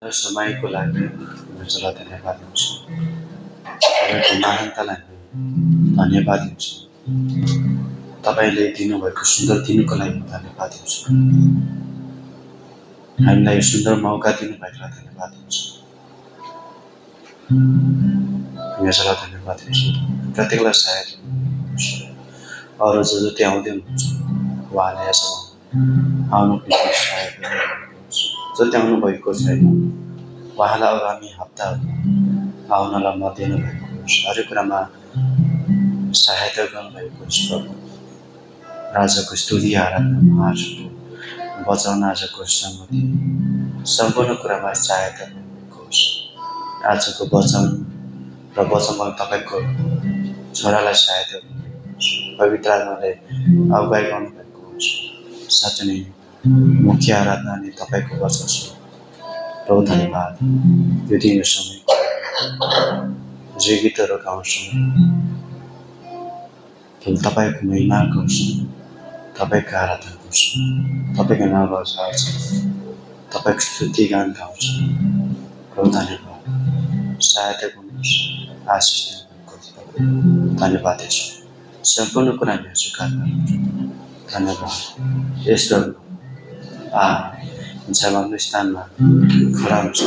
समयको लागि हजुरलाई धन्यवाद दिन्छु। तपाईँको महानतालाई धन्यवाद दिन्छु। तपाईँले दिनुभएको सुन्दर दिनको लागि धन्यवाद दिन्छु। हामीलाई यो सुन्दर मौका दिनुभएकोलाई धन्यवाद दिन्छु। हजुरलाई धन्यवाद दिन्छु। प्रत्येकलाई सहायता दिनुहुन्छ। अरू जो जति आउँदै हुनुहुन्छ उहाँले यसमा आउनुको निम्ति सहायता दिनुहुन्छ। जति आउनुभएको छैन उहाँलाई आगामी हप्ताहरू आउनलाई मत दिनुभएको हुन्छ। हरेक कुरामा सहायता गर्नुभएको छ। राजाको स्तुति आराधना आजको वचन आजको सम्मति सम्पूर्ण कुरामा सहायता गर्नुभएको छ। आजको वचन र वचनमा तपाईँको छोरालाई सहायता गर्नुभएको छ। पवित्र आत्माले अगुवाई गर्नुभएको हुन्छ। साँच्चै नै मुख्य आराधना नै तपाईँको वचन छ। प्रभु धन्यवाद। यो दिन समय जे गीतहरू गाउँछौँ केवल तपाईँको महिमा गर्छौँ, तपाईँको आराधना गर्छौँ, तपाईँको नाम गर्छौँ, तपाईँको स्तुति गान गाउँछौँ। प्रभु धन्यवाद। सहायता गर्नुहोस्, आशिष दिनुहोस्। धन्यवाद दिन्छु। सम्पूर्ण कुरा मेरो स्वीकार गर्नुहुन्छ। धन्यवाद। यस्तो जब हाम्रो स्थानमा खडा हुन्छ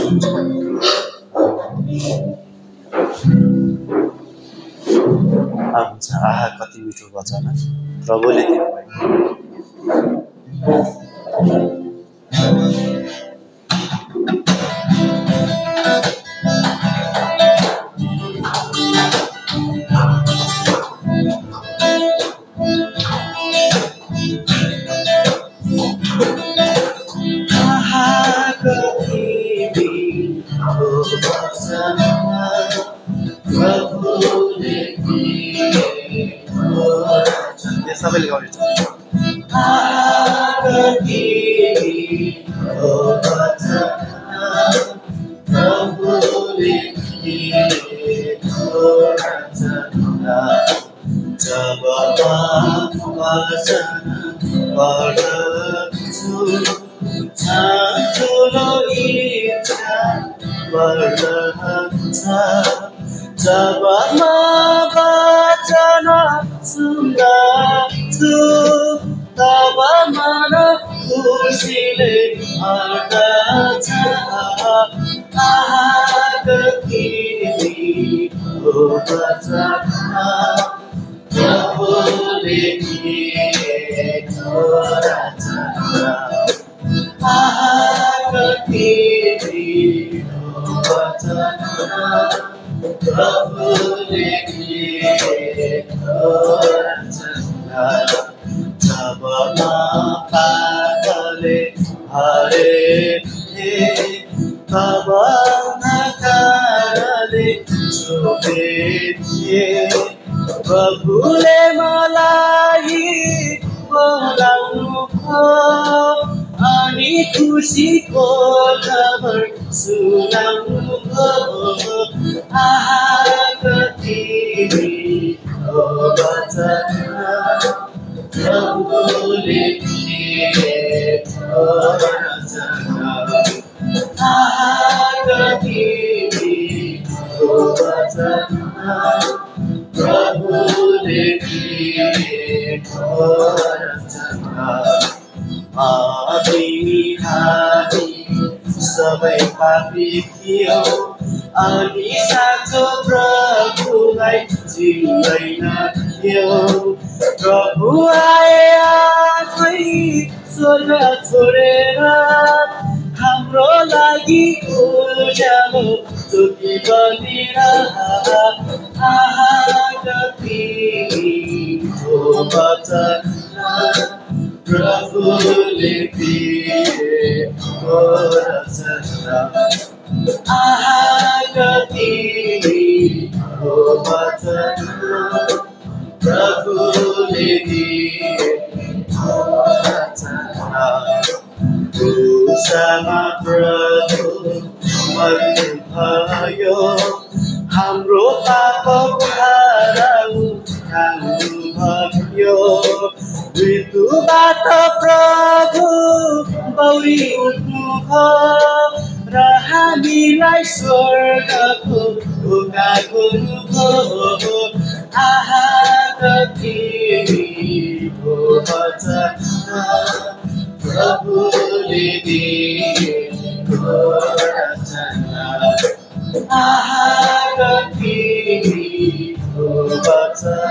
आहा कति मिठो वचन प्रभुले दिनुभएको। सबैले गाउने छ। जब म वचन सुन्दछु तब मन खुसीले भर्दछ। कति मिठो वचन प्रभुले दिएको रचना। कति मिठो वचन प्रभुले दिएको रचना। जब म पापले हरे तब नकारले छोपे। प्रभुले मलाई बोलाउनु भयो अनि खुसीको खबर सुनाउनु भयो। कति मिठो वचन प्रभुले दिएको रचना। कति मिठो वचन प्रभुले दिएको रचना। हामी सबै पापी थियौ अनि साँचो प्रभुलाई चिन्दैन थियो। प्रभु आए आफै स्वर्ग छोडेर हाम्रो लागि उज्यालो ज्योति बनेर। कति मिठो वचन प्रभुले दिएको रचना। कति मिठो वचन प्रभुले दिएको रचना। क्रुसमा प्रभु मर्नुभयो हाम्रो पाप भार उठाउनुभयो। मृत्युबाट प्रभु बौरी उठ्नुभयो र हामीलाई स्वर्गको ढोकाको रुखो आहा कति मिठो वचन प्रभुले दिएको रचना आहा कति मिठो वचन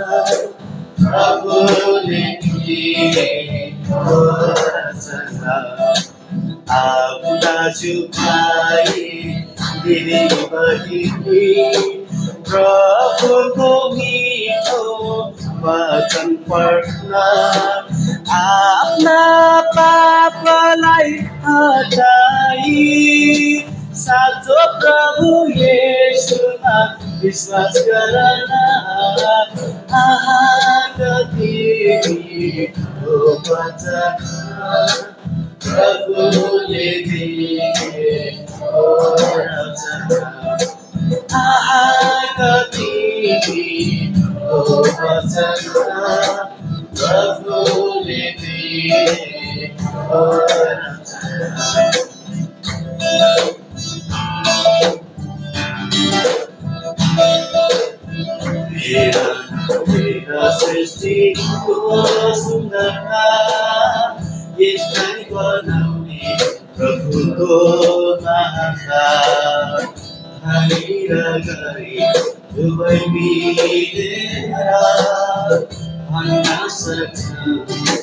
प्रभुले दिएको रचना आफ्ना जुकाई दिने बहिनी प्रभुको मिठो वचन पढ्न आफ्ना पापलाई हटाई साँचो प्रभु येशूमा विश्वास गर्न आहा कति मिठो वचन प्रभुले दिएको रचना आहा कति मिठो वचन प्रभुले दिएको रचना मेरा सृष्टिको सुन्दरता यसलाई बनाउने प्रभुको महानता हामी र गरी दुवै मिलेर भन्न सक्छौँ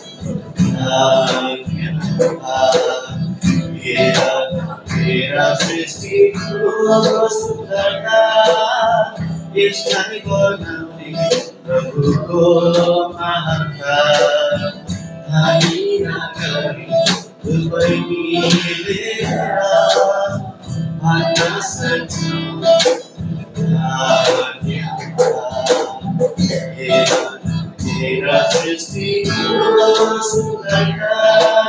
मेरा सृष्टिको सुन्दरता यसलाई बनाउने प्रभुको महानता हामी र गरी दुवै मिलेर भन्न सक्छौँ मेरा सृष्टिको सुन्दरता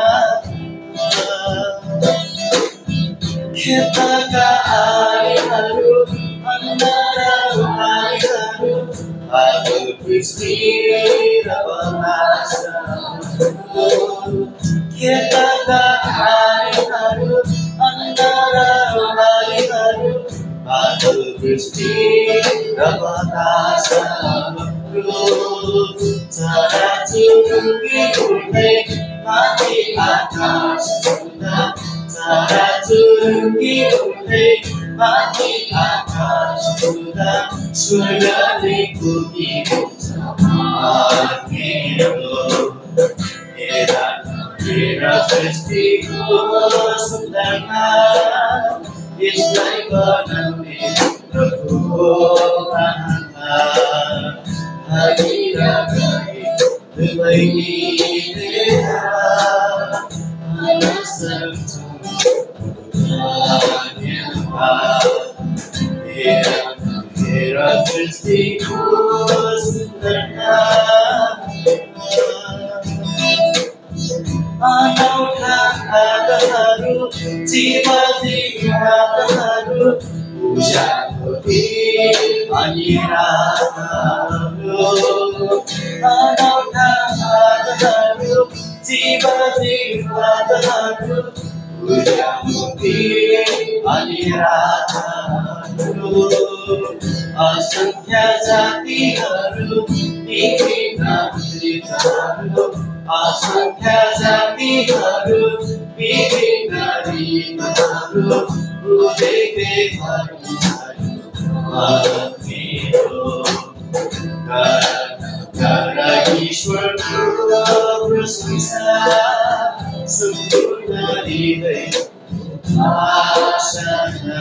खेतका आलीहरू अन्धारा उमालीहरू आगो पृष्टि र बनासहरू खेतका आलीहरू अन्धारा उमालीहरू आगो पृष्टि र बनासहरू चराचुरुङ्गी उड्दै माथि आकाश छुँदा चराचुरुङ्गी उड्दै माथि आकाश छुँदा स्वर्गले पुगेको छ मेरा सृष्टिको सुन्दरता यसलाई बनाउने प्रभुको महानता हामी र गरी दुवै मिलेर भन्न सक्छौँ मेरा सृष्टिको सुन्दरता अनौठा हातहरू जीवनी हातहरू पूजाको दिन अनि रातहरू अनौठा हातहरू जीवनी हातहरू पूजाको दिन अनि रातहरू असंख्य जातिहरू विभिन्न रीतहरू असंख्य जातिहरू विभिन्न रीतहरू उदेकै कर ईश्वरको प्रशंसा सम्पूर्ण हृदय आशा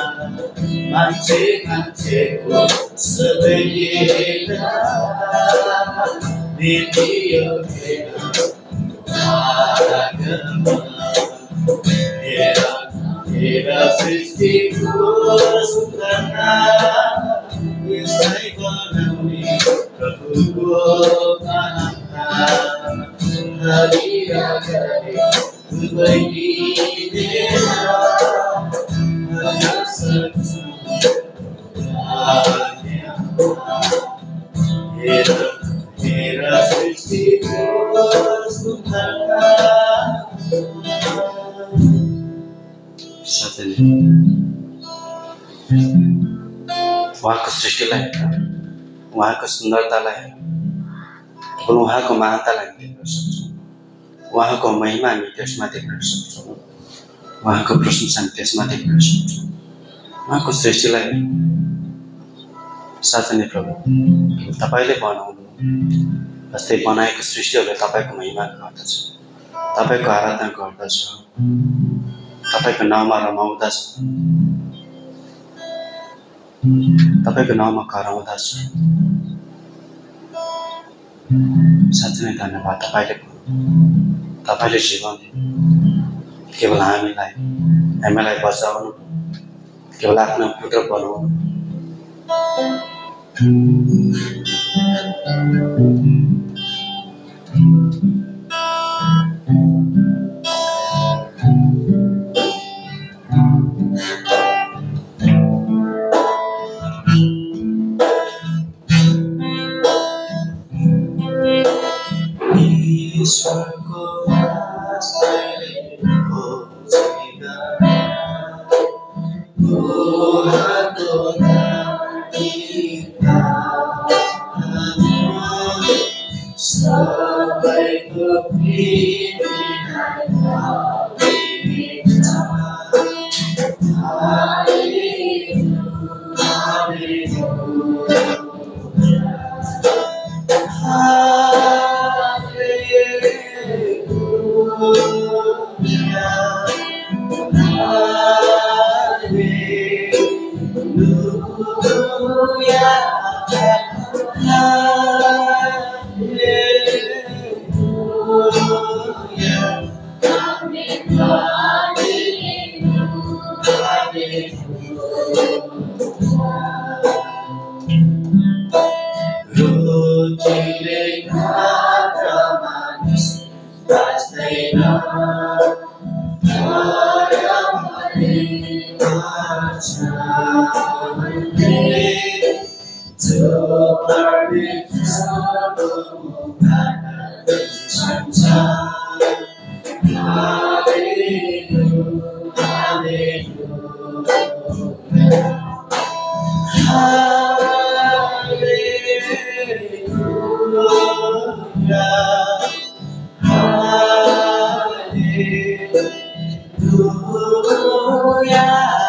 मान्छेको सबै मेरा सृष्टिको सुन्दरता यसलाई बनाउने प्रभुको महानता हामी र गरी दुवै मिलेर भन्न सक्छौँ मेरा सृष्टिको सुन्दरता उहाँको सृष्टिलाई उहाँको सुन्दरतालाई केवल उहाँको महानतालाई हामी देख्न सक्छौँ। उहाँको महिमा हामी त्यसमा देख्न सक्छौँ। उहाँको प्रशंसा हामी त्यसमा देख्न सक्छौँ। उहाँको सृष्टिलाई साँच्चै नै प्रभु तपाईँले बनाउनु जस्तै बनाएको सृष्टिहरूले तपाईँको महिमा गर्दछ, तपाईँको आराधना गर्दछ, तपाईँको नाउँमा रमाउँदछ, तपाईँको नाउँमा कराउँदछ। साँच्चै नै धन्यवाद तपाईँले जीवन दिनु, केवल हामीलाई बचाउनु, केवल आफ्नो पुत्र बनाउनु। ईश्वरको आस्ताले खोजेका उहाँको नाममा सबैको पृथ्वीलाई भरिन्छ। रोटीले खाँदा मानिस बाँच्दैन, जो परमेश्वरको मुखबाट सुन्छ। हालेलुया, हालेलुया, हालेलुया, हालेलुया,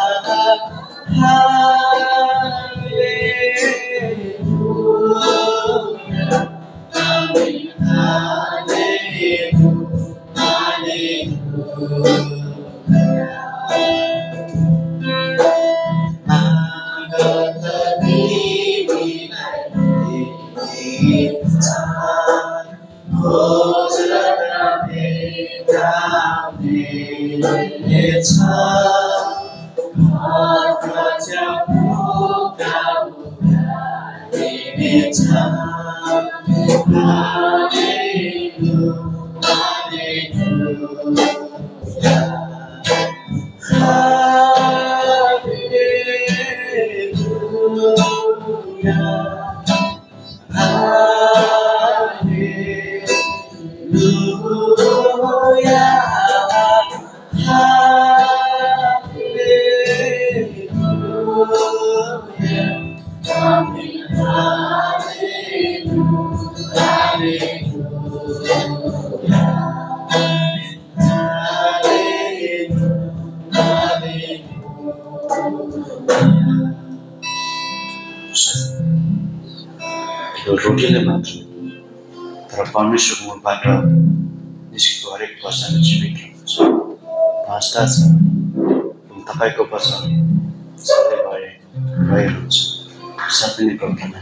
रोटीले मात्र तर परमेश्वरको मुखबाट निस्केको हरेक वचन जीवित हुन्छ, बाँच्दा छ। तपाईँको वचन सधैँ भइरहन्छ। सबै नै प्रार्थना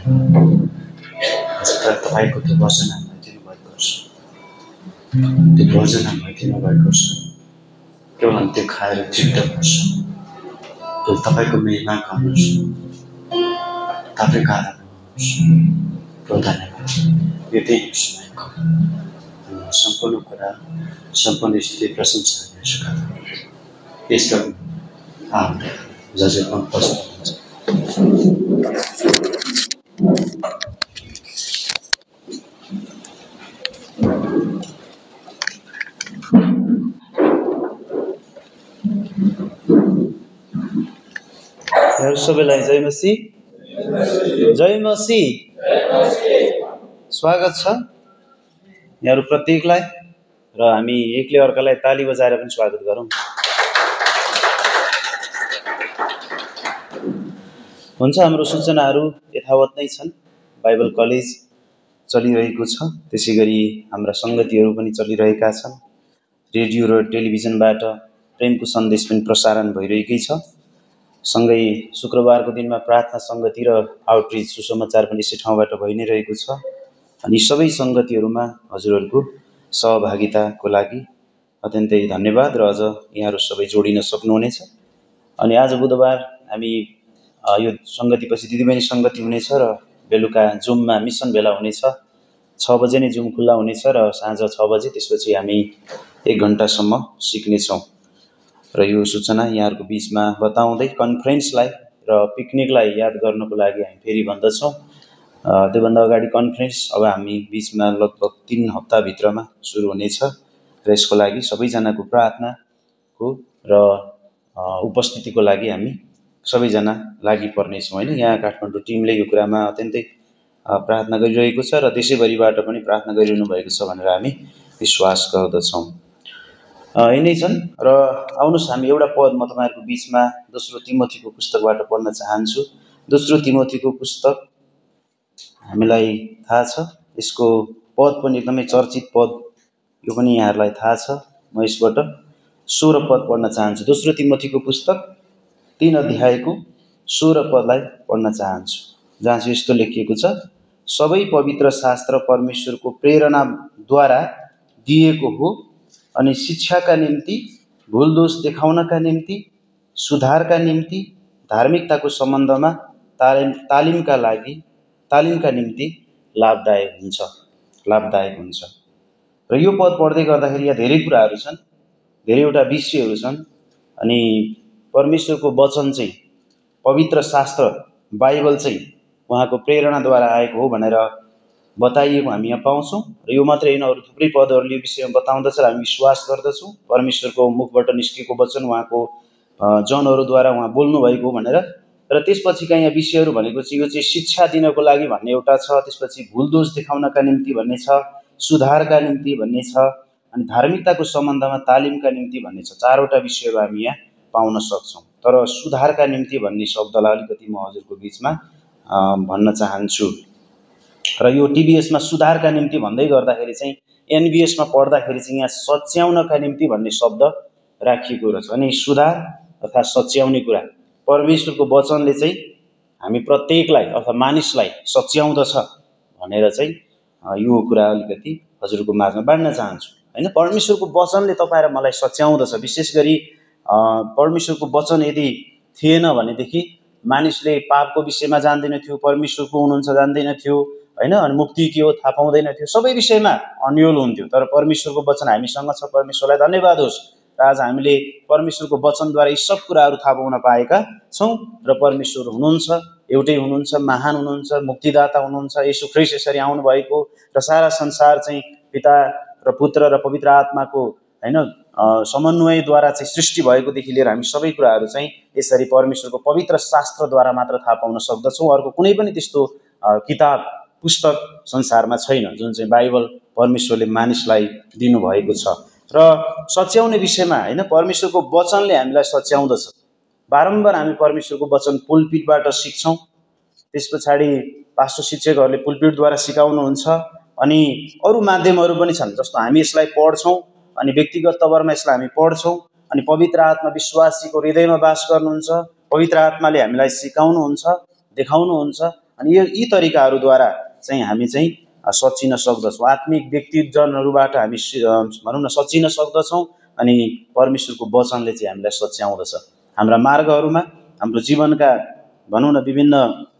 तपाईँको त्यो वचन हामीलाई दिनुभएको छ, त्यो भोजन हामीलाई दिनुभएको छ। केवल हामी त्यो खाएर तृप्त गर्छौँ। केवल तपाईँको महिमा गर्नुहोस्, तपाईँको आराधना गर्नुहोस्। धन्यवाद। यो त्यही समयको सम्पूर्ण कुरा, सम्पूर्ण स्थिति प्रशंसा यसका जजमा बस्नुहुन्छ। यहाँहरू सबैलाई जय मसी, जय मसी। स्वागत छ यहाँहरू प्रत्येकलाई र हामी एकले अर्कालाई ताली बजाएर पनि स्वागत गरौँ। हुन्छ, हाम्रो सूचनाहरू यथावत नै छन्। बाइबल कलेज चलिरहेको छ, त्यसै गरी हाम्रा सङ्गतिहरू पनि चलिरहेका छन्। रेडियो र टेलिभिजनबाट प्रेमको सन्देश पनि प्रसारण भइरहेकै छ। सँगै शुक्रबारको दिनमा प्रार्थना सङ्गति र आउटरिच सुसमाचार पनि यसै ठाउँबाट भइ नै रहेको छ। अनि सबै सङ्गतिहरूमा हजुरहरूको सहभागिताको लागि अत्यन्तै धन्यवाद र अझ यहाँहरू सबै जोडिन सक्नुहुनेछ। अनि आज बुधबार हामी यो सङ्गतिपछि दिदीबहिनी सङ्गति हुनेछ र बेलुका जुममा मिसन भेला हुनेछ। 6 बजे नै जुम खुल्ला हुनेछ र साँझ 6 बजे, त्यसपछि हामी 1 घन्टासम्म सिक्नेछौँ। र यो सूचना यहाँहरूको बिचमा बताउँदै कन्फरेन्सलाई र पिकनिकलाई याद गर्नको लागि हामी फेरि भन्दछौँ। त्योभन्दा अगाडि कन्फरेन्स अब हामी बिचमा लगभग 3 हप्ताभित्रमा सुरु हुनेछ र यसको लागि सबैजनाको प्रार्थनाको र उपस्थितिको लागि हामी सबैजना लागि पर्नेछौँ होइन। यहाँ काठमाडौँ टिमले यो कुरामा अत्यन्तै प्रार्थना गरिरहेको छ र देशैभरिबाट पनि प्रार्थना गरिरहनु भएको छ भनेर हामी विश्वास गर्दछौँ। यिनै छन् र आउनुहोस् हामी एउटा पद म तपाईँहरूको बिचमा दोस्रो तिमोथीको पुस्तकबाट पढ्न चाहन्छु। दोस्रो तिमोथीको पुस्तक हामीलाई थाहा छ, यसको पद पनि एकदमै चर्चित पद, यो पनि यहाँहरूलाई थाहा छ। म यसबाट 16 पद पढ्न चाहन्छु। दोस्रो तिमोथीको पुस्तक 3 अध्यायको 16 पदलाई पढ्न चाहन्छु, जहाँ चाहिँ यस्तो लेखिएको छ, सबै पवित्र शास्त्र परमेश्वरको प्रेरणाद्वारा दिएको हो अनि शिक्षाका निम्ति, भुलदोष देखाउनका निम्ति, सुधारका निम्ति, धार्मिकताको सम्बन्धमा तालिमका निम्ति लाभदायक हुन्छ। र यो पद पढ्दै गर्दाखेरि यहाँ धेरै कुराहरू छन्, धेरैवटा विषयहरू छन्। अनि परमेश्वरको वचन चाहिँ, पवित्र शास्त्र बाइबल चाहिँ उहाँको प्रेरणाद्वारा आएको हो भनेर बताइएको हामी यहाँ पाउँछौँ। र यो मात्रै होइन, अरू थुप्रै पदहरूले यो विषयमा बताउँदछ र हामी विश्वास गर्दछौँ परमेश्वरको मुखबाट निस्केको वचन उहाँको जनहरूद्वारा उहाँ बोल्नु भएको भनेर। र त्यसपछिका यहाँ विषयहरू भनेको चाहिँ यो चाहिँ शिक्षा दिनको लागि भन्ने एउटा छ, त्यसपछि भुलदोष देखाउनका निम्ति भन्ने छ, सुधारका निम्ति भन्ने छ, अनि धार्मिकताको सम्बन्धमा तालिमका निम्ति भन्ने छ। 4वटा विषयहरू हामी यहाँ पाउन सक्छौँ। तर सुधारका निम्ति भन्ने शब्दलाई अलिकति म हजुरको बिचमा भन्न चाहन्छु। र यो टिबिएसमा सुधारका निम्ति भन्दै गर्दाखेरि चाहिँ एनबिएसमा पढ्दाखेरि चाहिँ यहाँ सच्याउनका निम्ति भन्ने शब्द राखिएको रहेछ। अनि सुधार अथवा सच्याउने कुरा, परमेश्वरको वचनले चाहिँ हामी प्रत्येकलाई अथवा मानिसलाई सच्याउँदछ भनेर चाहिँ यो कुरा अलिकति हजुरको माझमा बाँड्न चाहन्छु होइन। परमेश्वरको वचनले तपाईँ र मलाई सच्याउँदछ। विशेष गरी परमेश्वरको वचन यदि थिएन भनेदेखि मानिसले पापको विषयमा जान्दैन थियो, परमेश्वरको हुनुहुन्छ जान्दैन थियो होइन, अनि मुक्ति के हो थाहा पाउँदैन थियो, सबै विषयमा अन्यल हुन्थ्यो। तर परमेश्वरको वचन हामीसँग छ, परमेश्वरलाई धन्यवाद होस्। र आज हामीले परमेश्वरको वचनद्वारा यी सब कुराहरू थाहा पाउन पाएका छौँ। र परमेश्वर हुनुहुन्छ, एउटै हुनुहुन्छ, महान हुनुहुन्छ, मुक्तिदाता हुनुहुन्छ। येशू ख्रीष्ट यसरी आउनुभएको र सारा संसार चाहिँ पिता र पुत्र र पवित्र आत्माको होइन समन्वयद्वारा चाहिँ सृष्टि भएकोदेखि लिएर हामी सबै कुराहरू चाहिँ यसरी परमेश्वरको पवित्र शास्त्रद्वारा मात्र थाहा पाउन सक्दछौँ। अर्को कुनै पनि त्यस्तो किताब पुस्तक संसारमा छैन जुन चाहिँ बाइबल परमेश्वरले मानिसलाई दिनुभएको छ। र सच्याउने विषयमा होइन, परमेश्वरको वचनले हामीलाई सच्याउँदछ। बारम्बार हामी परमेश्वरको वचन पुलपिटबाट सिक्छौँ, त्यस पछाडि पास्टर शिक्षकहरूले पुलपिटद्वारा सिकाउनुहुन्छ, अनि अरू माध्यमहरू पनि छन् जस्तो हामी यसलाई पढ्छौँ, अनि व्यक्तिगत तवरमा यसलाई हामी पढ्छौँ, अनि पवित्र आत्मा विश्वासीको हृदयमा वास गर्नुहुन्छ, पवित्र आत्माले हामीलाई सिकाउनुहुन्छ, देखाउनुहुन्छ, अनि यी तरिकाहरूद्वारा चाहिँ हामी चाहिँ सचिन सक्दछौँ। आत्मिक व्यक्तिजनहरूबाट हामी भनौँ न सचिन सक्दछौँ। अनि परमेश्वरको वचनले चाहिँ हामीलाई सच्याउँदछ। हाम्रा मार्गहरूमा, हाम्रो जीवनका भनौँ न विभिन्न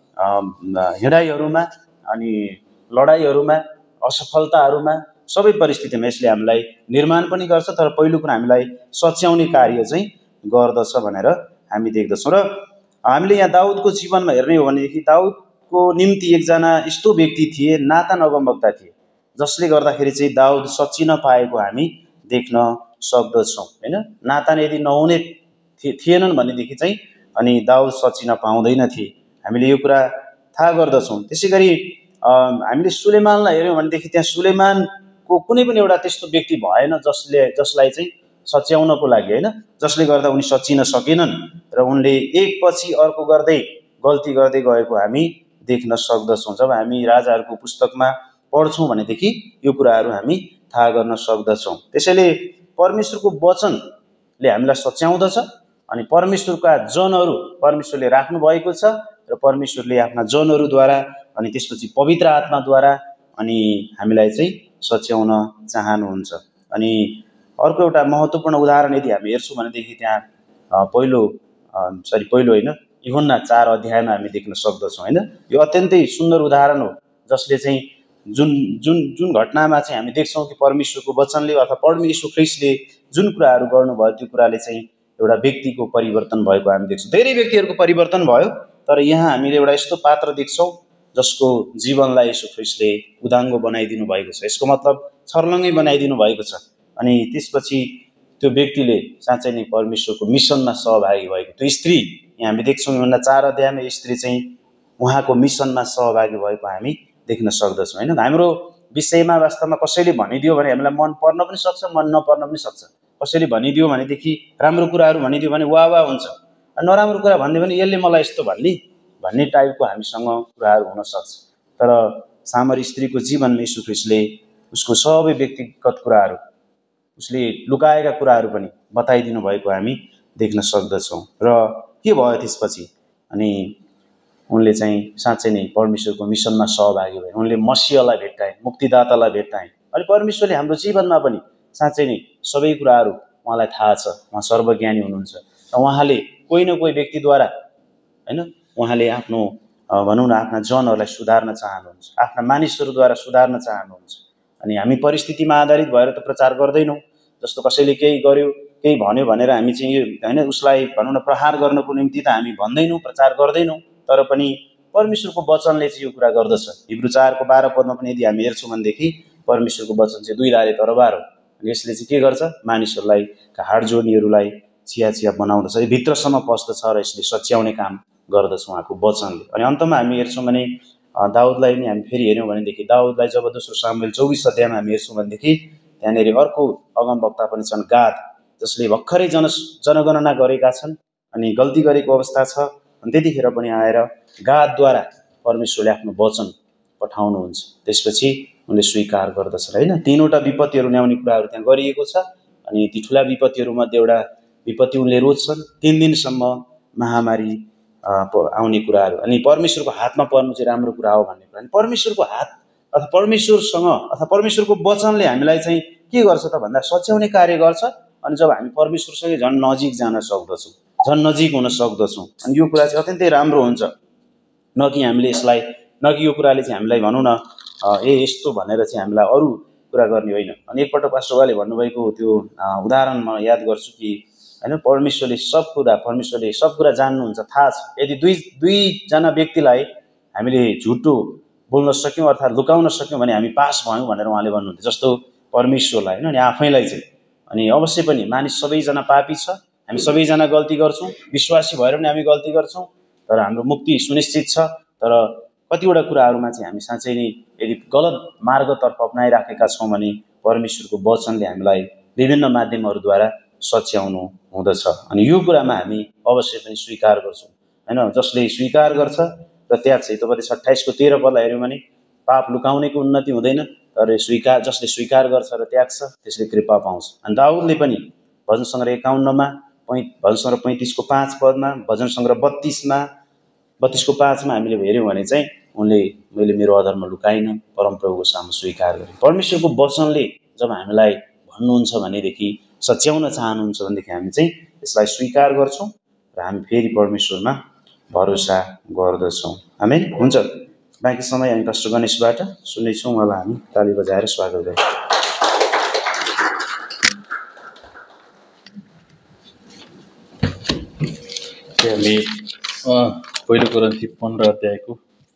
हिँडाइहरूमा, अनि लडाइहरूमा, असफलताहरूमा, सबै परिस्थितिमा यसले हामीलाई निर्माण पनि गर्छ, तर पहिलो कुरा हामीलाई सच्याउने कार्य चाहिँ गर्दछ भनेर हामी देख्दछौँ। र हामीले यहाँ दाउदको जीवनमा हेर्ने हो भनेदेखि दाउदको निम्ति एकजना यस्तो व्यक्ति थिए, नातान अगमवक्ता थिए, जसले गर्दाखेरि चाहिँ दाउद सचिन पाएको हामी देख्न सक्दछौँ होइन। नातान यदि नहुने थिएनन् भनेदेखि चाहिँ अनि दाउद सचिन पाउँदैनथे। हामीले यो कुरा थाहा गर्दछौँ। त्यसै गरी हामीले सुलेमानलाई हेऱ्यौँ भनेदेखि त्यहाँ सुलेमानको कुनै पनि एउटा त्यस्तो व्यक्ति भएन जसलाई चाहिँ सच्याउनको लागि, होइन, जसले गर्दा उनी सचिन सकेनन् र उनले एकपछि अर्को गर्दै गल्ती गर्दै गएको हामी देख्न सक्दछौँ। जब हामी राजाहरूको पुस्तकमा पढ्छौँ भनेदेखि यो कुराहरू हामी थाहा गर्न सक्दछौँ। त्यसैले परमेश्वरको वचनले हामीलाई सच्याउँदछ अनि परमेश्वरका जनहरू परमेश्वरले राख्नुभएको छ र परमेश्वरले आफ्ना जनहरूद्वारा अनि त्यसपछि पवित्र आत्माद्वारा अनि हामीलाई चाहिँ सच्याउन चाहनुहुन्छ। अनि अर्को एउटा महत्त्वपूर्ण उदाहरण यदि हामी हेर्छौँ भनेदेखि त्यहाँ पहिलो होइन, यूहन्ना 4 अध्यायमा हामी देख्न सक्दछौँ, होइन। यो अत्यन्तै सुन्दर उदाहरण हो जसले चाहिँ जुन जुन जुन घटनामा चाहिँ हामी देख्छौँ कि परमेश्वरको वचनले अथवा परमेश्वर ख्रीष्टले जुन कुराहरू गर्नुभयो त्यो कुराले चाहिँ एउटा व्यक्तिको परिवर्तन भएको हामी देख्छौँ। धेरै व्यक्तिहरूको परिवर्तन भयो, तर यहाँ हामीले एउटा यस्तो पात्र देख्छौँ जसको जीवनलाई यीशु ख्रीष्टले उदाङ्गो बनाइदिनु भएको छ। यसको मतलब छर्लङ्गै बनाइदिनु भएको छ। अनि त्यसपछि त्यो व्यक्तिले साँच्चै नै परमेश्वरको मिसनमा सहभागी भएको, त्यो स्त्री यहाँ हामी देख्छौँ यूहन्ना 4 अध्यायमा स्त्री चाहिँ उहाँको मिसनमा सहभागी भएको हामी देख्न सक्दछौँ, होइन। हाम्रो विषयमा वास्तवमा कसैले भनिदियो भने हामीलाई मन पर्न पनि सक्छ, मन नपर्न पनि सक्छ। कसैले भनिदियो भनेदेखि राम्रो कुराहरू भनिदियो भने वाह वाह हुन्छ, नराम्रो कुरा भनिदियो भने यसले मलाई यस्तो भन्ने टाइपको हामीसँग कुराहरू हुनसक्छ। तर सामरी स्त्रीको जीवनमा यीशु ख्रीष्टले उसको सबै व्यक्तिगत कुराहरू, उसले लुकाएका कुराहरू पनि बताइदिनु भएको हामी देख्न सक्दछौँ। र के भयो त्यसपछि? अनि उनले चाहिँ साँच्चै नै परमेश्वरको मिसनमा सहभागी भए। उनले मसीहलाई भेट्टाए, मुक्तिदातालाई भेट्टाए। अनि परमेश्वरले हाम्रो जीवनमा पनि साँच्चै नै सबै कुराहरू उहाँलाई थाहा छ। उहाँ सर्वज्ञानी हुनुहुन्छ र उहाँले कोही न कोही व्यक्तिद्वारा, होइन, उहाँले आफ्नो भनौँ न आफ्ना जनहरूलाई सुधार्न चाहनुहुन्छ, आफ्ना मानिसहरूद्वारा सुधार्न चाहनुहुन्छ। अनि हामी परिस्थितिमा आधारित भएर त प्रचार गर्दैनौँ। जस्तो कसैले केही गर्यो, केही भन्यो भनेर हामी चाहिँ यो, होइन, उसलाई भनौँ न प्रहार गर्नको निम्ति त हामी भन्दैनौँ, प्रचार गर्दैनौँ। तर पनि परमेश्वरको वचनले चाहिँ यो कुरा गर्दछ। हिब्रू 4 को 12 पदमा पनि यदि हामी हेर्छौँ भनेदेखि परमेश्वरको वचन चाहिँ दुई धारे तरबार हो। अनि यसले चाहिँ के गर्छ? मानिसहरूलाई, हाड जोड्नेहरूलाई चिया बनाउँदछ, भित्रसम्म पस्दछ र यसले सच्याउने काम गर्दछ उहाँको वचनले। अनि अन्तमा हामी हेर्छौँ भने दाउदलाई नि हामी फेरि हेऱ्यौँ भनेदेखि दाउदलाई जब दोस्रो सामुएल 24 अध्यायमा हामी हेर्छौँ भनेदेखि त्यहाँनिर अर्को अगमवक्ता पनि छन्, गाद, जसले भर्खरै जनगणना गरेका छन् अनि गल्ती गरेको अवस्था छ। अनि त्यतिखेर पनि आएर गादद्वारा परमेश्वरले आफ्नो वचन पठाउनुहुन्छ। त्यसपछि उनले स्वीकार गर्दछन्, होइन। 3वटा विपत्तिहरू ल्याउने कुराहरू त्यहाँ गरिएको छ। अनि ती ठुला विपत्तिहरूमध्ये एउटा विपत्ति उनले रोज्छन्, 3 दिनसम्म महामारी आउने कुराहरू। अनि परमेश्वरको हातमा पर्नु चाहिँ राम्रो कुरा हो भन्ने कुरा। अनि परमेश्वरको हात अथवा परमेश्वरसँग अथवा परमेश्वरको वचनले हामीलाई चाहिँ के गर्छ त भन्दा सच्याउने कार्य गर्छ। अनि जब हामी परमेश्वरसँगै झन् नजिक जान सक्दछौँ, झन् नजिक हुन सक्दछौँ, अनि यो कुरा चाहिँ अत्यन्तै राम्रो हुन्छ। न कि यो कुराले चाहिँ हामीलाई भनौँ न यस्तो भनेर चाहिँ हामीलाई अरू कुरा गर्ने होइन। अनि एकपल्ट पास्टर बाले भन्नुभएको त्यो उदाहरण म याद गर्छु कि, होइन, परमेश्वरले सब कुरा जान्नुहुन्छ, थाहा छ। यदि दुईजना व्यक्तिलाई हामीले झुटो बोल्न सक्यौँ अर्थात् लुकाउन सक्यौँ भने हामी पास भयौँ भनेर उहाँले भन्नुहुन्थ्यो। जस्तो परमेश्वरलाई, होइन, अनि आफैलाई चाहिँ। अनि अवश्य पनि मानिस सबैजना पापी छ, हामी सबैजना गल्ती गर्छौँ, विश्वासी भएर पनि हामी गल्ती गर्छौँ, तर हाम्रो मुक्ति सुनिश्चित छ। तर कतिवटा कुराहरूमा चाहिँ हामी साँच्चै नै यदि गलत मार्गतर्फ अपनाइराखेका छौँ भने परमेश्वरको वचनले हामीलाई विभिन्न माध्यमहरूद्वारा सच्याउनु हुँदछ। अनि यो कुरामा हामी अवश्य पनि स्वीकार गर्छौँ, होइन। जसले स्वीकार गर्छ र त्याग्छ, उपदेश 28 को 13 पदलाई हेऱ्यौँ भने पाप लुकाउनेको उन्नति हुँदैन, तर जसले स्वीकार गर्छ र त्याग्छ त्यसले कृपा पाउँछ। अनि दाउदले पनि भजन सङ्ग्रह 51 भजन सङ्ग्रह 35 को 5 पदमा, भजन सङ्ग्रह 32 को 5 मा हामीले हेऱ्यौँ भने चाहिँ उनले मैले मेरो अधर्म लुकाइनँ, परमप्रभुको सामु स्वीकार गरेँ। परमेश्वरको वचनले जब हामीलाई भन्नुहुन्छ भनेदेखि, सच्याउन चाहनुहुन्छ भनेदेखि हामी चाहिँ यसलाई स्वीकार गर्छौँ र हामी फेरि परमेश्वरमा भरोसा गर्दछौँ। आमेन। हुन्छ, बाँकी समय हामी पास्टर गणेशबाट सुन्नेछौँ। उहाँलाई हामी ताली बजाएर स्वागत गरौँ। हामी पहिलो कोरिन्थी 15 अध्यायको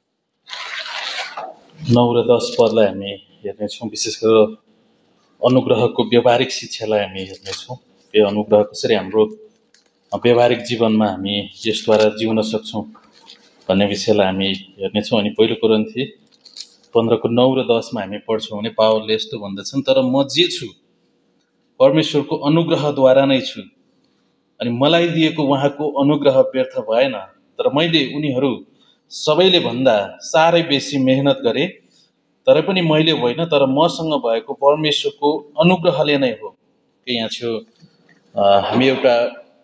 9 र 10 पदलाई हामी हेर्नेछौँ। विशेष गरेर अनुग्रहको व्यावहारिक शिक्षालाई हामी हेर्नेछौँ। यो अनुग्रह कसरी हाम्रो व्यावहारिक जीवनमा हामी यसद्वारा जिउन सक्छौँ भन्ने विषयलाई हामी हेर्नेछौँ। अनि पहिलो कोरिन्थी 15:9 र 10 हामी पढ्छौँ भने पावलले यस्तो भन्दछन्, तर म जे छु परमेश्वरको अनुग्रहद्वारा नै छु, अनि मलाई दिएको उहाँको अनुग्रह व्यर्थ भएन। तर मैले उनीहरू सबैले भन्दा साह्रै बेसी मेहनत गरेँ, तर पनि मैले होइन, तर मसँग भएको परमेश्वरको अनुग्रहले नै हो। यहाँ छेउ हामी एउटा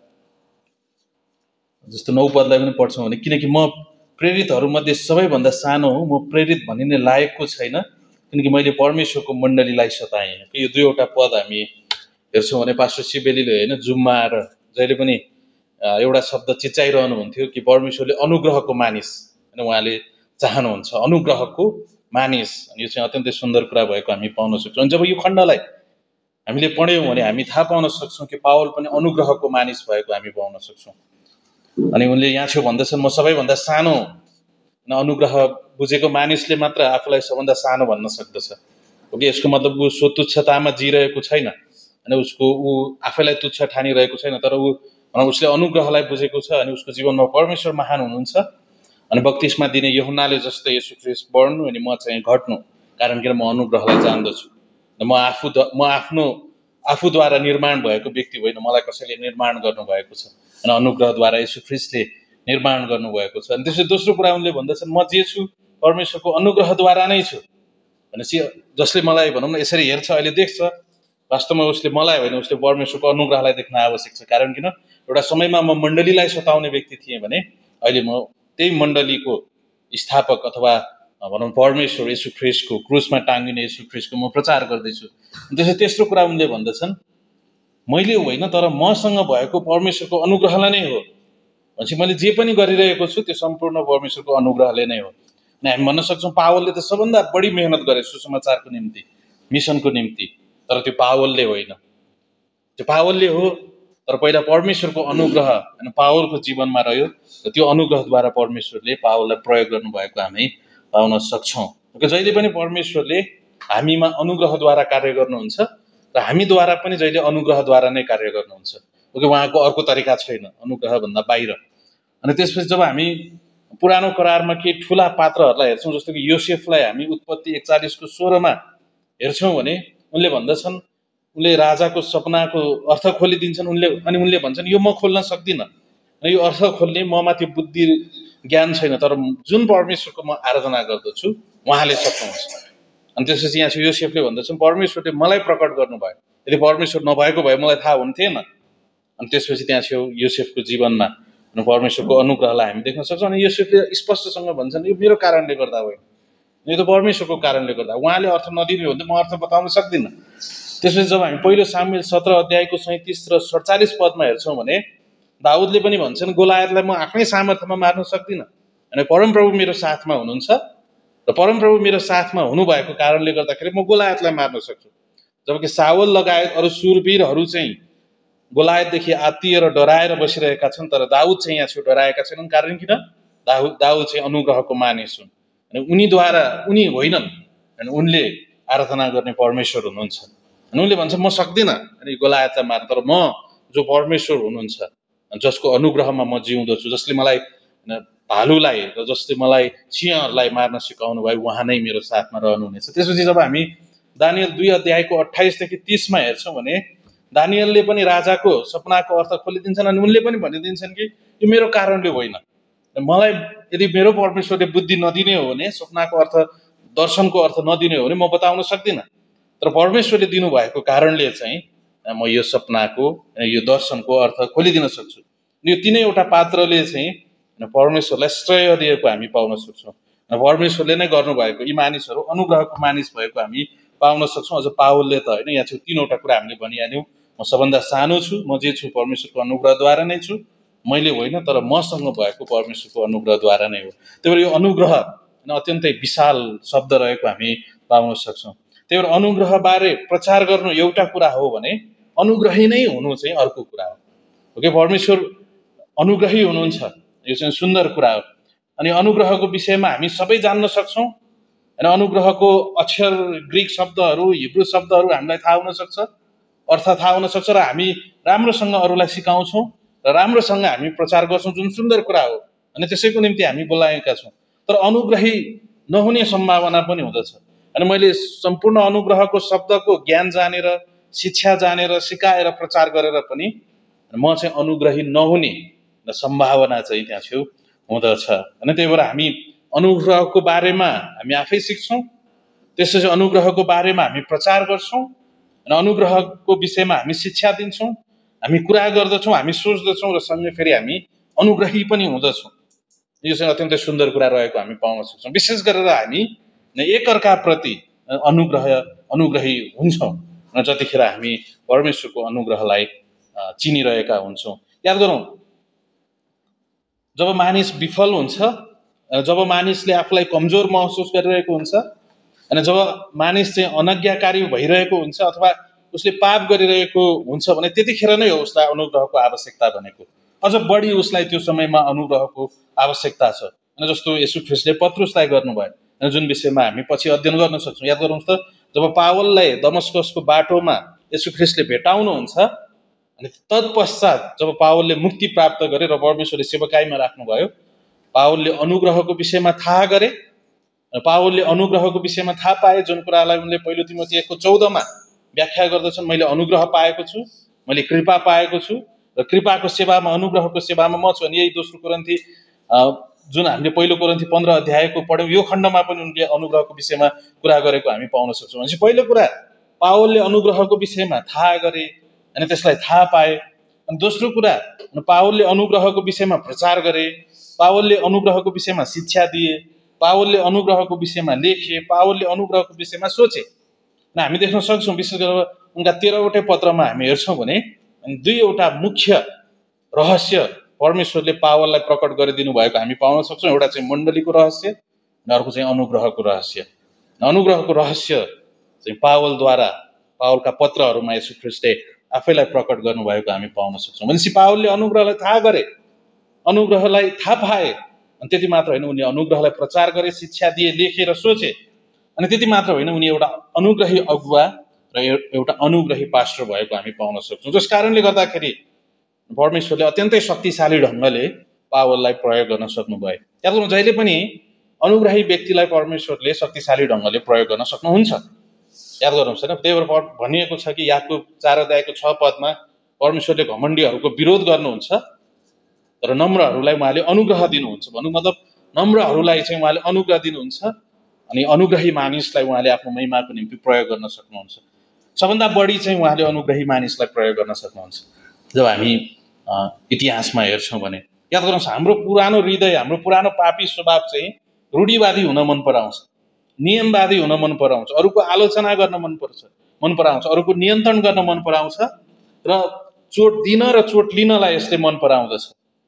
जस्तो 9 पदलाई पनि पढ्छौँ भने, किनकि म प्रेरितहरूमध्ये सबैभन्दा सानो हुँ, म प्रेरित भनिने लायकको छैन, किनकि मैले परमेश्वरको मण्डलीलाई सताएँ। यो दुईवटा पद हामी हेर्छौँ भने पास्टर सिबेलीले होइन जुममा आएर जहिले पनि एउटा शब्द चिच्याइरहनुहुन्थ्यो कि परमेश्वरले अनुग्रहको मानिस, होइन, उहाँले चाहनुहुन्छ अनुग्रहको मानिस। यो चाहिँ अत्यन्तै सुन्दर कुरा भएको हामी पाउन सक्छौँ। अनि जब यो खण्डलाई हामीले पढ्यौँ भने हामी थाहा पाउन सक्छौँ कि पावल पनि अनुग्रहको मानिस भएको हामी पाउन सक्छौँ। अनि उनले यहाँ छेउ भन्दछन्, म सबैभन्दा सानो। अनुग्रह बुझेको मानिसले मात्र आफूलाई सबभन्दा सानो भन्न सक्दछ। ओके, यसको मतलब ऊ सो तुच्छतामा जिरहेको छैन, अनि उसको ऊ आफैलाई तुच्छ ठानिरहेको छैन, तर उसले अनुग्रहलाई बुझेको छ अनि उसको जीवनमा परमेश्वर महान हुनुहुन्छ। अनि बत्तिसमा दिने यूहन्नाले जस्तै येशू ख्रीष्ट बढ्नु अनि म चाहिँ घट्नु, कारण किन म अनुग्रहलाई जान्दछु। म आफूद्वारा निर्माण भएको व्यक्ति होइन, मलाई कसैले निर्माण गर्नुभएको छ, अनि अनुग्रहद्वारा येशू ख्रीष्टले निर्माण गर्नुभएको छ। अनि त्यसै दोस्रो कुरा उनले भन्दछन्, म जे छु परमेश्वरको अनुग्रहद्वारा नै छु। भनेपछि जसले मलाई भनौँ न यसरी हेर्छ अहिले देख्छ, वास्तवमा उसले मलाई होइन, उसले परमेश्वरको अनुग्रहलाई देख्न आवश्यक छ। कारण किन एउटा समयमा म मण्डलीलाई सताउने व्यक्ति थिएँ भने अहिले म त्यही मण्डलीको स्थापक अथवा भनौँ परमेश्वर येशू ख्रीष्टको क्रुसमा टाँगिने येशू ख्रीष्टको म प्रचार गर्दैछु। त्यसै तेस्रो कुरा उनले भन्दछन्, मैले होइन, तर मसँग भएको परमेश्वरको अनुग्रहलाई नै हो। भनेपछि मैले जे पनि गरिरहेको छु त्यो सम्पूर्ण परमेश्वरको अनुग्रहले नै हो। अनि हामी भन्न सक्छौँ पावलले त सबभन्दा बढी मेहनत गरे सुसमाचारको निम्ति, मिसनको निम्ति, तर त्यो पावलले होइन, त्यो पावलले हो, तर पहिला परमेश्वरको अनुग्रह अनि पावलको जीवनमा रह्यो र त्यो अनुग्रहद्वारा परमेश्वरले पावललाई प्रयोग गर्नुभएको हामी पाउन सक्छौँ। जहिले पनि परमेश्वरले हामीमा अनुग्रहद्वारा कार्य गर्नुहुन्छ र हामीद्वारा पनि जहिले अनुग्रहद्वारा नै कार्य गर्नुहुन्छ। उहाँको अर्को तरिका छैन अनुग्रहभन्दा बाहिर। अनि त्यसपछि जब हामी पुरानो करारमा केही ठुला पात्रहरूलाई हेर्छौँ, जस्तो कि योसेफलाई हामी उत्पत्ति 41:16 हेर्छौँ भने उनले भन्दछन्, उनले राजाको सपनाको अर्थ खोलिदिन्छन् उनले भन्छन् यो म खोल्न सक्दिनँ, यो अर्थ खोल्ने ममा त्यो बुद्धि ज्ञान छैन, तर जुन परमेश्वरको म आराधना गर्दछु उहाँले सक्नुहुन्छ। अनि त्यसपछि यहाँ चाहिँ योसेफले भन्दछन् परमेश्वरले मलाई प्रकट गर्नुभयो, यदि परमेश्वर नभएको भए मलाई थाहा हुन्थेन। अनि त्यसपछि त्यहाँ छेउ योसेफको जीवनमा परमेश्वरको अनुग्रहलाई हामी देख्न सक्छौँ। अनि योसेफले स्पष्टसँग भन्छन् यो मेरो कारणले गर्दा होइन, यो त परमेश्वरको कारणले गर्दा, उहाँले अर्थ नदिनु हो भने म अर्थ बताउन सक्दिनँ। त्यसपछि जब हामी पहिलो सामुएल 17 37 र 47 पदमा हेर्छौँ भने दाउदले पनि भन्छन् गोलायतलाई म आफ्नै सामर्थ्यमा मार्न सक्दिनँ, अनि परमप्रभु मेरो साथमा हुनुहुन्छ र परमप्रभु मेरो साथमा हुनुभएको कारणले गर्दाखेरि म गोलायतलाई मार्न सक्छु। जबकि साउल लगायत अरू सुरवीरहरू चाहिँ गोलायतदेखि आत्तिएर डराएर बसिरहेका छन्, तर दाउद चाहिँ यहाँ छेउ डराएका छैनन्। कारण किन दाउद चाहिँ अनुग्रहको मानिस हुन्, अनि उनी होइनन्, अनि उनले आराधना गर्ने परमेश्वर हुनुहुन्छ। अनि उनले भन्छ म सक्दिनँ अनि गोलायतलाई मार्न, तर म जो परमेश्वर हुनुहुन्छ जसको अनुग्रहमा म जिउँदछु, जसले मलाई भालुलाई र जसले मलाई सिंहहरूलाई मार्न सिकाउनु भयो, उहाँ नै मेरो साथमा रहनुहुनेछ। त्यसपछि जब हामी दानियल 2:28-30 हेर्छौँ भने दानियलले पनि राजाको सपनाको अर्थ खोलिदिन्छन् अनि उनले पनि भनिदिन्छन् कि यो मेरो कारणले होइन, मलाई यदि मेरो परमेश्वरले बुद्धि नदिने हो भने, सपनाको अर्थ दर्शनको अर्थ नदिने हो भने म बताउन सक्दिनँ, तर परमेश्वरले दिनुभएको कारणले चाहिँ म यो सपनाको यो दर्शनको अर्थ खोलिदिन सक्छु। यो तीनैवटा पात्रले चाहिँ परमेश्वरलाई श्रेय दिएको हामी पाउन सक्छौँ। परमेश्वरले नै गर्नुभएको यी मानिसहरू अनुग्रहको मानिस भएको हामी पाउन सक्छौँ। अझ पावलले त होइन, यहाँ चाहिँ तीनवटा कुरा हामीले भनिहाल्यौँ, म सबभन्दा सानो छु, म जे छु परमेश्वरको अनुग्रहद्वारा नै छु, मैले होइन, तर मसँग भएको परमेश्वरको अनुग्रहद्वारा नै हो। त्यही भएर यो अनुग्रह अत्यन्तै विशाल शब्द रहेको हामी पाउन सक्छौँ। त्यही भएर अनुग्रहबारे प्रचार गर्नु एउटा कुरा हो भने अनुग्रही नै हुनु चाहिँ अर्को कुरा हो। ओके, परमेश्वर अनुग्रही हुनुहुन्छ, यो चाहिँ सुन्दर कुरा हो। अनि अनुग्रहको विषयमा हामी सबै जान्न सक्छौँ, अनि अनुग्रहको अक्षर ग्रिक शब्दहरू हिब्रू शब्दहरू हामीलाई थाहा हुन सक्छ, अर्थ थाहा हुन सक्छ, र हामी राम्रोसँग अरूलाई सिकाउँछौँ र राम्रोसँग हामी प्रचार गर्छौँ, जुन सुन्दर कुरा हो अनि त्यसैको निम्ति हामी बोलाएका छौँ। तर अनुग्रही नहुने सम्भावना पनि हुँदछ। अनि मैले सम्पूर्ण अनुग्रहको शब्दको ज्ञान जानेर, शिक्षा जानेर, सिकाएर, प्रचार गरेर पनि म चाहिँ अनुग्रही नहुने सम्भावना चाहिँ त्यहाँ छेउ हुँदछ। अनि त्यही भएर हामी अनुग्रहको बारेमा हामी आफै सिक्छौँ, त्यसपछि अनुग्रहको बारेमा हामी प्रचार गर्छौँ, र अनुग्रहको विषयमा हामी शिक्षा दिन्छौँ, हामी कुरा गर्दछौँ, हामी सोच्दछौँ, र सँगै फेरि हामी अनुग्रही पनि हुँदछौँ। यो चाहिँ अत्यन्तै सुन्दर कुरा रहेको हामी पाउन सक्छौँ। विशेष गरेर हामी एकअर्काप्रति अनुग्रही हुन्छौँ र जतिखेर हामी परमेश्वरको अनुग्रहलाई चिनिरहेका हुन्छौँ। याद गरौँ, जब मानिस विफल हुन्छ, जब मानिसले आफूलाई कमजोर महसुस गरिरहेको हुन्छ, अनि जब मानिस चाहिँ अनज्ञाकारी भइरहेको हुन्छ अथवा उसले पाप गरिरहेको हुन्छ भने त्यतिखेर नै हो उसलाई अनुग्रहको आवश्यकता भनेको। अझ बढी उसलाई त्यो समयमा अनुग्रहको आवश्यकता छ। अनि जस्तो येशू ख्रीष्टले पत्रुसलाई गर्नुभयो, जुन विषयमा हामी पछि अध्ययन गर्न सक्छौँ। याद गरौँ त, जब पावललाई दमस्कसको बाटोमा येशू ख्रीष्टले भेटाउनुहुन्छ, अनि तत्पश्चात जब पावलले मुक्ति प्राप्त गरे र परमेश्वरले सेवकाईमा राख्नुभयो, पावलले अनुग्रहको विषयमा थाहा गरे, पावलले अनुग्रहको विषयमा थाहा पाए, जुन कुरालाई उनले पहिलो तिमोथी 1:14 व्याख्या गर्दछन्, मैले अनुग्रह पाएको छु, मैले कृपा पाएको छु, र कृपाको सेवामा, अनुग्रहको सेवामा म छु। अनि यही दोस्रो कोरिन्थी जुन हामीले पहिलो कोरिन्थी 15 अध्यायको पढ्यौँ, यो खण्डमा पनि उनले अनुग्रहको विषयमा कुरा गरेको हामी पाउन सक्छौँ। भनेपछि पहिलो कुरा, पावलले अनुग्रहको विषयमा थाहा गरे अनि त्यसलाई थाहा पाए। अनि दोस्रो कुरा, पावलले अनुग्रहको विषयमा प्रचार गरे, पावलले अनुग्रहको विषयमा शिक्षा दिए, पावलले अनुग्रहको विषयमा लेखे, पावलले अनुग्रहको विषयमा सोचे। र हामी देख्न सक्छौँ, विशेष गरेर उनका 13वटै पत्रमा हामी हेर्छौँ भने 2वटा मुख्य रहस्य परमेश्वरले पावललाई प्रकट गरिदिनु भएको हामी पाउन सक्छौँ। एउटा चाहिँ मण्डलीको रहस्य, अर्को चाहिँ अनुग्रहको रहस्य। अनुग्रहको रहस्य चाहिँ पावलद्वारा, पावलका पत्रहरूमा येशू ख्रीष्टले आफैलाई प्रकट गर्नुभएको हामी पाउन सक्छौँ। भनेपछि पावलले अनुग्रहलाई थाहा गरे, अनुग्रहलाई थाहा पाए, अनि त्यति मात्र होइन, उनले अनुग्रहलाई प्रचार गरे, शिक्षा दिए, लेखे र सोचे। अनि त्यति मात्र होइन, उनी एउटा अनुग्रही अगुवा र एउटा अनुग्रही पास्टर भएको हामी पाउन सक्छौँ। जस कारणले गर्दाखेरि परमेश्वरले अत्यन्तै शक्तिशाली ढङ्गले पावललाई प्रयोग गर्न सक्नुभयो। याद गर्नु, जहिले पनि अनुग्रही व्यक्तिलाई परमेश्वरले शक्तिशाली ढङ्गले प्रयोग गर्न सक्नुहुन्छ। याद गर्नुहोस् होइन, त्यही भएर भनिएको छ कि याकुब 4:6 परमेश्वरले घमण्डीहरूको विरोध गर्नुहुन्छ तर नम्रहरूलाई उहाँले अनुग्रह दिनुहुन्छ। भन्नु मतलब नम्रहरूलाई चाहिँ उहाँले अनुग्रह दिनुहुन्छ, अनि अनुग्रही मानिसलाई उहाँले आफ्नो महिमाको निम्ति प्रयोग गर्न सक्नुहुन्छ। सबभन्दा बढी चाहिँ उहाँले अनुग्रही मानिसलाई प्रयोग गर्न सक्नुहुन्छ। जब हामी इतिहासमा हेर्छौँ भने याद गर्नुहोस्, हाम्रो पुरानो हृदय, हाम्रो पुरानो पापी स्वभाव चाहिँ रूढिवादी हुन मन पराउँछ, नियमवादी हुन मन पराउँछ, अरूको आलोचना गर्न मन पराउँछ, अरूको नियन्त्रण गर्न मन पराउँछ, र चोट दिन र चोट लिनलाई यसले मन पराउँदछ।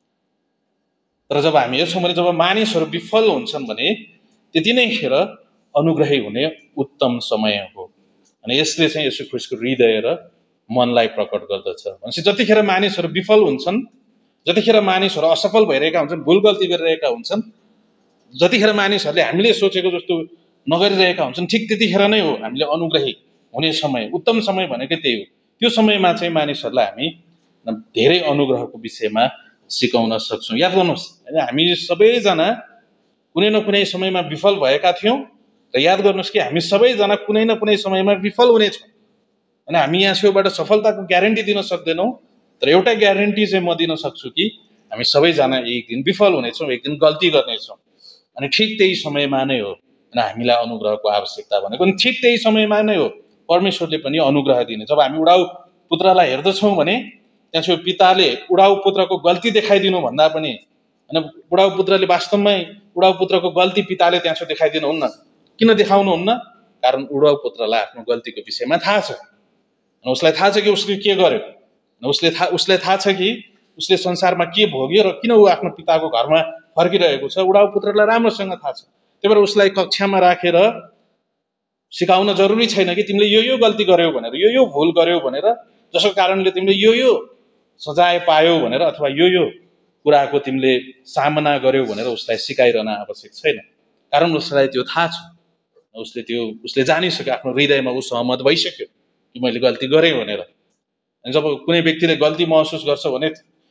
तर जब हामी हेर्छौँ भने जब मानिसहरू विफल हुन्छन् भने त्यति नै खेर अनुग्रही हुने उत्तम समय हो। अनि यसले चाहिँ येशू ख्रीष्टको हृदय र मनलाई प्रकट गर्दछ। भनेपछि जतिखेर मानिसहरू विफल हुन्छन्, जतिखेर मानिसहरू असफल भइरहेका हुन्छन्, भुल गल्ती गरिरहेका हुन्छन्, जतिखेर मानिसहरूले हामीले सोचेको जस्तो नगरिरहेका हुन्छन्, ठिक त्यतिखेर नै हो हामीले अनुग्रही हुने समय, उत्तम समय भनेकै त्यही हो। त्यो समयमा चाहिँ मानिसहरूलाई हामी धेरै अनुग्रहको विषयमा सिकाउन सक्छौँ। याद गर्नुहोस्, हामी सबैजना कुनै न कुनै समयमा विफल भएका थियौँ, र याद गर्नुहोस् कि हामी सबैजना कुनै न कुनै समयमा विफल हुनेछौँ। अनि हामी यहाँ छेउबाट सफलताको ग्यारेन्टी दिन सक्दैनौँ, तर एउटा ग्यारेन्टी चाहिँ म दिन सक्छु कि हामी सबैजना एक दिन विफल हुनेछौँ, एक दिन गल्ती गर्नेछौँ। अनि ठिक त्यही समयमा नै हो अनि हामीलाई अनुग्रहको आवश्यकता भनेको। अनि ठिक त्यही समयमा नै हो परमेश्वरले पनि अनुग्रह दिने। जब हामी उडाउ पुत्रलाई हेर्दछौँ भने त्यहाँ छेउ पिताले उडाउ पुत्रको गल्ती देखाइदिनु भन्दा पनि, होइन, उडाउ पुत्रले वास्तवमै उडाउ पुत्रको गल्ती पिताले त्यहाँ छेउ देखाइदिनुहुन्न। किन देखाउनुहुन्न? कारण उडाउ पुत्रलाई आफ्नो गल्तीको विषयमा थाहा छ, उसलाई थाहा छ कि उसले के गर्यो, उसलाई थाहा छ कि उसले संसारमा के भोग्यो र किन ऊ आफ्नो पिताको घरमा फर्किरहेको छ। उडाउ पुत्रलाई राम्रोसँग थाहा छ। त्यही भएर उसलाई कक्षामा राखेर सिकाउन जरुरी छैन कि तिमीले यो गल्ती गर्यौ भनेर, यो भुल गर्यौ भनेर, जसको कारणले तिमीले यो सजाय पायौ भनेर, अथवा यो कुराको तिमीले सामना गर्यौ भनेर उसलाई सिकाइरहन आवश्यक छैन। कारण उसलाई त्यो थाहा छ, उसले जानिसक्यो, आफ्नो हृदयमा ऊ सहमत भइसक्यो कि मैले गल्ती गरेँ भनेर। जब कुनै व्यक्तिले गल्ती महसुस गर्छ भने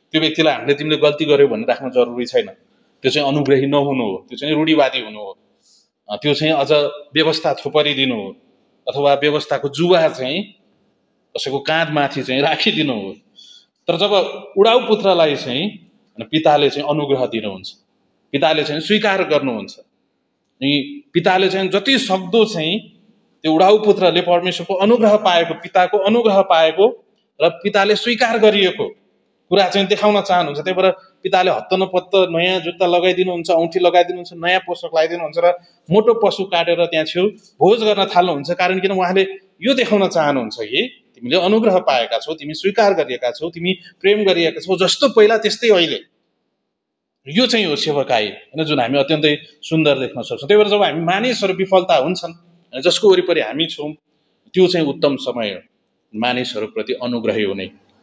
त्यो व्यक्तिलाई हामीले तिमीले गल्ती गर्यो भनेर राख्न जरुरी छैन। त्यो चाहिँ अनुग्रही नहुनु हो, त्यो चाहिँ रूढिवादी हुनु हो, त्यो चाहिँ अझ व्यवस्था थोपरिदिनु हो, अथवा व्यवस्थाको जुवा चाहिँ कसैको काँधमाथि चाहिँ राखिदिनु हो। तर जब उडाउ पुत्रलाई चाहिँ पिताले चाहिँ अनुग्रह दिनुहुन्छ, पिताले चाहिँ स्वीकार गर्नुहुन्छ, अनि पिताले चाहिँ जति सक्दो चाहिँ त्यो उडाउ पुत्रले परमेश्वरको अनुग्रह पाएको, पिताको अनुग्रह पाएको र पिताले स्वीकार गरिएको कुरा चाहिँ देखाउन चाहनुहुन्छ। त्यही भएर पिताले हत्त नपत्त नयाँ जुत्ता लगाइदिनुहुन्छ, औँठी लगाइदिनुहुन्छ, नयाँ पोसाक लगाइदिनुहुन्छ र मोटो पशु काटेर त्यहाँ छेउ भोज गर्न थाल्नुहुन्छ। कारण किन उहाँले यो देखाउन चाहनुहुन्छ कि तिमीले अनुग्रह पाएका छौ, तिमी स्वीकार गरिएका छौ, तिमी प्रेम गरिएका छौ, जस्तो पहिला त्यस्तै अहिले। यो चाहिँ हो सेवकाई होइन, जुन हामी अत्यन्तै सुन्दर देख्न सक्छौँ। त्यही भएर जब हामी मानिसहरू विफलता हुन्छन्, जसको वरिपरि हामी छौँ, त्यो चाहिँ उत्तम समय हो मानिसहरूप्रति अनुग्रही हुने।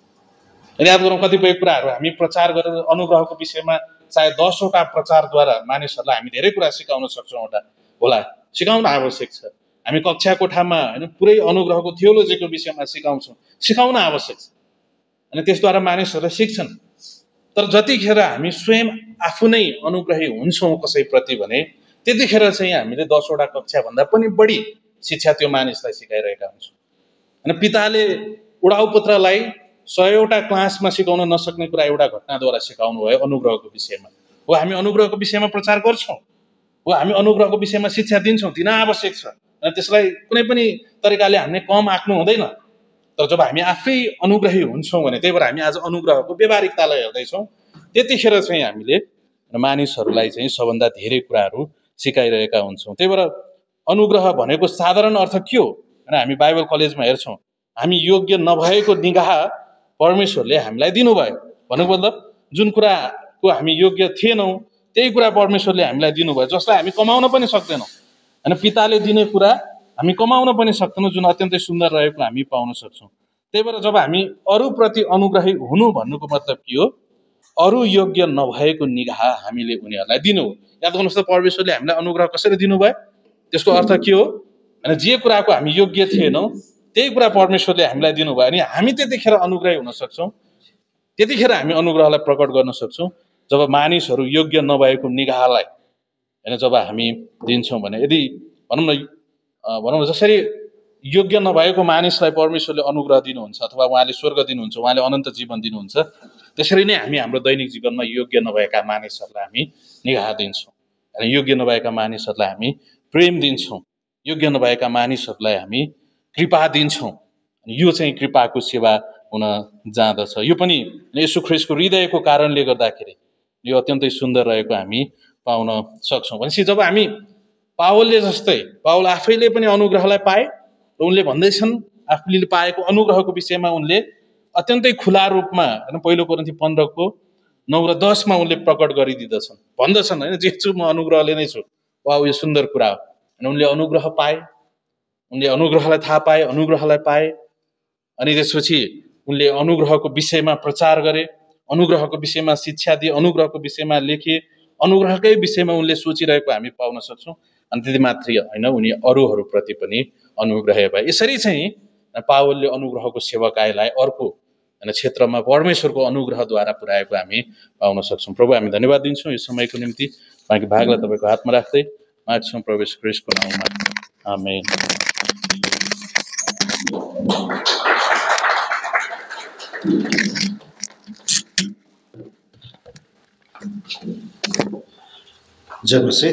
याद गरौँ कतिपय कुराहरू हामी प्रचार गरेर अनुग्रहको विषयमा चाहे 10वटा प्रचारद्वारा मानिसहरूलाई हामी धेरै कुरा सिकाउन सक्छौँ होला, सिकाउन आवश्यक छ। हामी कक्षा कोठामा होइन पुरै अनुग्रहको थियोलोजीको विषयमा सिकाउन आवश्यक छ, अनि त्यसद्वारा मानिसहरूले सिक्छन्। तर जतिखेर हामी स्वयं आफू नै अनुग्रही हुन्छौँ कसैप्रति भने त्यतिखेर चाहिँ हामीले 10वटा कक्षाभन्दा पनि बढी शिक्षा त्यो मानिसलाई सिकाइरहेका हुन्छौँ। अनि पिताले उडाउ पुत्रलाई 100वटा क्लासमा सिकाउन नसक्ने कुरा एउटा घटनाद्वारा सिकाउनु भयो अनुग्रहको विषयमा। हो हामी अनुग्रहको विषयमा प्रचार गर्छौँ, हो हामी अनुग्रहको विषयमा शिक्षा दिन्छौँ, दिन आवश्यक छ, अनि त्यसलाई कुनै पनि तरिकाले हामीले कम आँक्नु हुँदैन। तर जब हामी आफै अनुग्रही हुन्छौँ भने, त्यही भएर हामी आज अनुग्रहको व्यावहारिकतालाई हेर्दैछौँ, त्यतिखेर चाहिँ हामीले मानिसहरूलाई चाहिँ सबभन्दा धेरै कुराहरू सिकाइरहेका हुन्छौँ। त्यही भएर अनुग्रह भनेको साधारण अर्थ के हो भने हामी बाइबल कलेजमा हेर्छौँ, हामी योग्य नभएको निगाह परमेश्वरले हामीलाई दिनुभयो। भन्नुको मतलब जुन कुराको हामी योग्य थिएनौँ त्यही कुरा परमेश्वरले हामीलाई दिनुभयो, जसलाई हामी कमाउन पनि सक्दैनौँ। होइन, पिताले दिने कुरा हामी कमाउन पनि सक्दैनौँ, जुन अत्यन्तै सुन्दर रहेको हामी पाउन सक्छौँ। त्यही भएर जब हामी अरूप्रति अनुग्रही हुनु भन्नुको मतलब के हो, अरू योग्य नभएको निगाह हामीले उनीहरूलाई दिनु हो। याद गर्नुहोस् त परमेश्वरले हामीलाई अनुग्रह कसरी दिनुभयो, त्यसको अर्थ के हो भने जे कुराको हामी योग्य थिएनौँ त्यही कुरा परमेश्वरले हामीलाई दिनुभयो, अनि हामी त्यतिखेर अनुग्रही हुन सक्छौँ। त्यतिखेर हामी अनुग्रहलाई प्रकट गर्न सक्छौँ जब मानिसहरू योग्य नभएको निगाहलाई होइन जब हामी दिन्छौँ भने। यदि भनौँ न जसरी योग्य नभएको मानिसलाई परमेश्वरले अनुग्रह दिनुहुन्छ अथवा उहाँले स्वर्ग दिनुहुन्छ, उहाँले अनन्त जीवन दिनुहुन्छ, त्यसरी नै हामी हाम्रो दैनिक जीवनमा योग्य नभएका मानिसहरूलाई हामी निगाह दिन्छौँ, अनि योग्य नभएका मानिसहरूलाई हामी प्रेम दिन्छौँ, योग्य नभएका मानिसहरूलाई हामी कृपा दिन्छौँ। यो चाहिँ कृपाको सेवा हुन जाँदछ। यो पनि येशू ख्रीष्टको हृदयको कारणले गर्दाखेरि यो अत्यन्तै सुन्दर रहेको हामी पाउन सक्छौँ। भनेपछि जब हामी पावलले जस्तै, पावल आफैले पनि अनुग्रहलाई पाए र उनले भन्दैछन् आफूले पाएको अनुग्रहको विषयमा उनले अत्यन्तै खुला रूपमा होइन 1 कोरिन्थी 15:9 र 10 उनले प्रकट गरिदिँदछन्, भन्दछन् होइन जे छु म अनुग्रहले नै छु। वा यो सुन्दर कुरा हो। अनि उनले अनुग्रह पाए, उनले अनुग्रहलाई थाहा पाए, अनुग्रहलाई पाए, अनि त्यसपछि उनले अनुग्रहको विषयमा प्रचार गरे, अनुग्रहको विषयमा शिक्षा दिए, अनुग्रहको विषयमा लेखे, अनुग्रहकै विषयमा उनले सोचिरहेको हामी पाउन सक्छौँ। अनि त्यति मात्रै होइन, उनी अरूहरूप्रति पनि अनुग्रह भए। यसरी चाहिँ पावलले अनुग्रहको सेवकाईलाई अर्को क्षेत्रमा परमेश्वरको अनुग्रहद्वारा पुर्याएको हामी पाउन सक्छौँ। प्रभु हामी धन्यवाद दिन्छौँ यो समयको निम्ति। बाँकी भागलाई तपाईँको हातमा राख्दै माग्छौँ प्रभु येशू ख्रीष्टको नाममा, आमेन। जबसे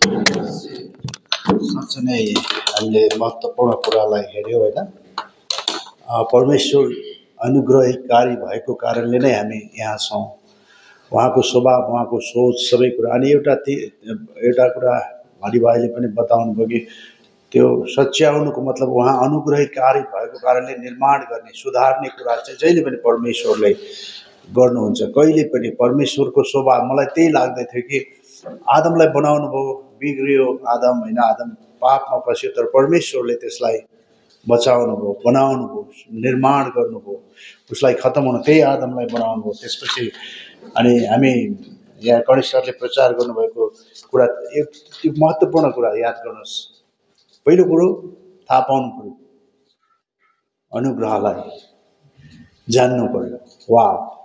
साँच्चै नै हामीले महत्त्वपूर्ण कुरालाई हेऱ्यौँ होइन। परमेश्वर अनुग्रहकारी भएको कारणले नै हामी यहाँ छौँ। उहाँको स्वभाव, उहाँको सोच, सबै कुरा। अनि एउटा कुरा हरि भाइले पनि बताउनु भयो कि त्यो सच्याउनुको मतलब उहाँ अनुग्रहकारी भएको कारणले निर्माण गर्ने, सुधार्ने कुरा चाहिँ जहिले पनि परमेश्वरले गर्नुहुन्छ। कहिले पनि परमेश्वरको स्वभाव, मलाई त्यही लाग्दै थियो कि आदमलाई बनाउनु भयो, बिग्रियो आदम होइन, आदम पापमा फस्यो, तर परमेश्वरले त्यसलाई बचाउनु भयो, बनाउनु भयो, निर्माण गर्नुभयो, उसलाई खत्तम हुनु, त्यही आदमलाई बनाउनु भयो। त्यसपछि अनि हामी यहाँ गणेश सरले प्रचार गर्नुभएको कुरा यो महत्त्वपूर्ण कुरा याद गर्नुहोस्। पहिलो कुरो थाहा पाउनु पर्यो, अनुग्रहलाई जान्नु पर्यो। वा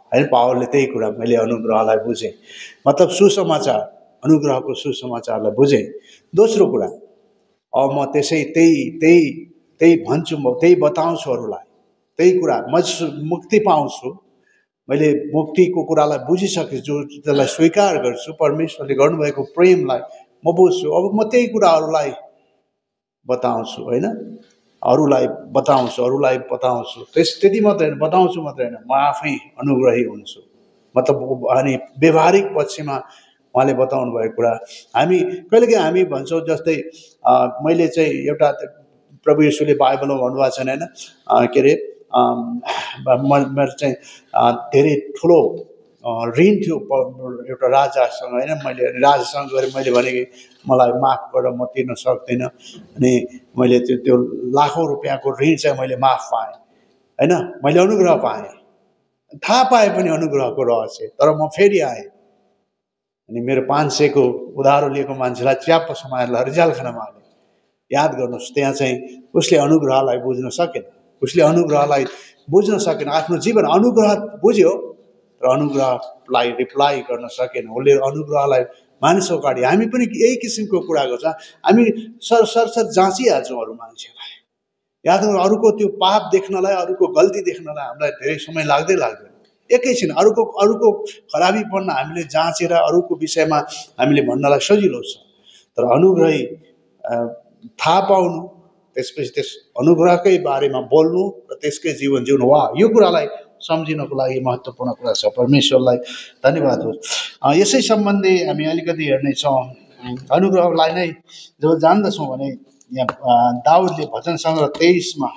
होइन। पावलले त्यही कुरा, मैले अनुग्रहलाई बुझेँ, मतलब सुसमाचार, अनुग्रहको सुसमाचारलाई बुझेँ। दोस्रो कुरा, अब म त्यसै त्यही त्यही त्यही भन्छु, म त्यही बताउँछु अरूलाई, त्यही कुरा म मुक्ति पाउँछु, मैले मुक्तिको कुरालाई बुझिसकेँ, जो त्यसलाई स्वीकार गर्छु, परमेश्वरले गर्नुभएको प्रेमलाई म बुझ्छु। अब म त्यही कुरा अरूलाई बताउँछु, होइन, अरूलाई बताउँछु। त्यति मात्रै होइन, बताउँछु मात्रै होइन, म आफै अनुग्रही हुन्छु। मतलब अनि व्यवहारिक पक्षमा उहाँले बताउनु भएको कुरा हामी कहिलेकाहीँ हामी भन्छौँ, जस्तै मैले चाहिँ एउटा प्रभु येशूले बाइबलमा भन्नुभएको छैन, होइन, के अरे मेरो चाहिँ धेरै ठुलो ऋण थियो एउटा राजासँग, होइन। मैले राजासँग गएर मैले भने कि मलाई माफ गर, म तिर्न सक्दिनँ। अनि मैले त्यो लाखौँ रुपियाँको ऋण चाहिँ मैले माफ पाएँ, होइन। मैले अनुग्रह पाएँ, थाहा पाएँ पनि अनुग्रहको रहस्य। तर म फेरि आएँ अनि मेरो 500 को उधारो लिएको मान्छेलाई च्याप्प समाएर लगेर जेलखानामा हालेँ। याद गर्नुहोस्, त्यहाँ चाहिँ उसले अनुग्रहलाई बुझ्न सकेन, उसले अनुग्रहलाई बुझ्न सकेन। आफ्नो जीवन अनुग्रह बुझ्यो र अनुग्रहलाई रिप्लाई गर्न सकेन। उसले अनुग्रहलाई मानिस अगाडि, हामी पनि यही किसिमको कुरा गर्छ। हामी सरसर जाँचिहाल्छौँ अरू मान्छेलाई। याद गर्नु, अरूको त्यो पाप देख्नलाई, अरूको गल्ती देख्नलाई हामीलाई धेरै समय लाग्दैन। एकैछिन अरूको खराबी पढ्न हामीले जाँचेर अरूको विषयमा हामीले भन्नलाई सजिलो छ। तर अनुग्रही थाहा पाउनु, त्यसपछि त्यस अनुग्रहकै बारेमा बोल्नु र त्यसकै जीवन जिउनु, वा, यो कुरालाई सम्झिनको लागि महत्त्वपूर्ण कुरा छ। परमेश्वरलाई धन्यवाद होस्। यसै सम्बन्धी हामी अलिकति हेर्नेछौँ। अनुग्रहलाई नै जब जान्दछौँ भने यहाँ दाउदले भजन सङ्ग्रह 23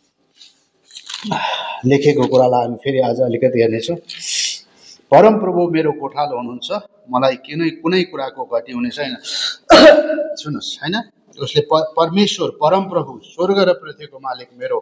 लेखेको कुरालाई हामी फेरि आज अलिकति हेर्नेछौँ। परमप्रभु मेरो गोठालो हुनुहुन्छ, मलाई कुनै कुराको घटी हुने छैन। सुन्नुहोस्, होइन, उसले परमेश्वर परमप्रभु स्वर्ग र पृथ्वीको मालिक मेरो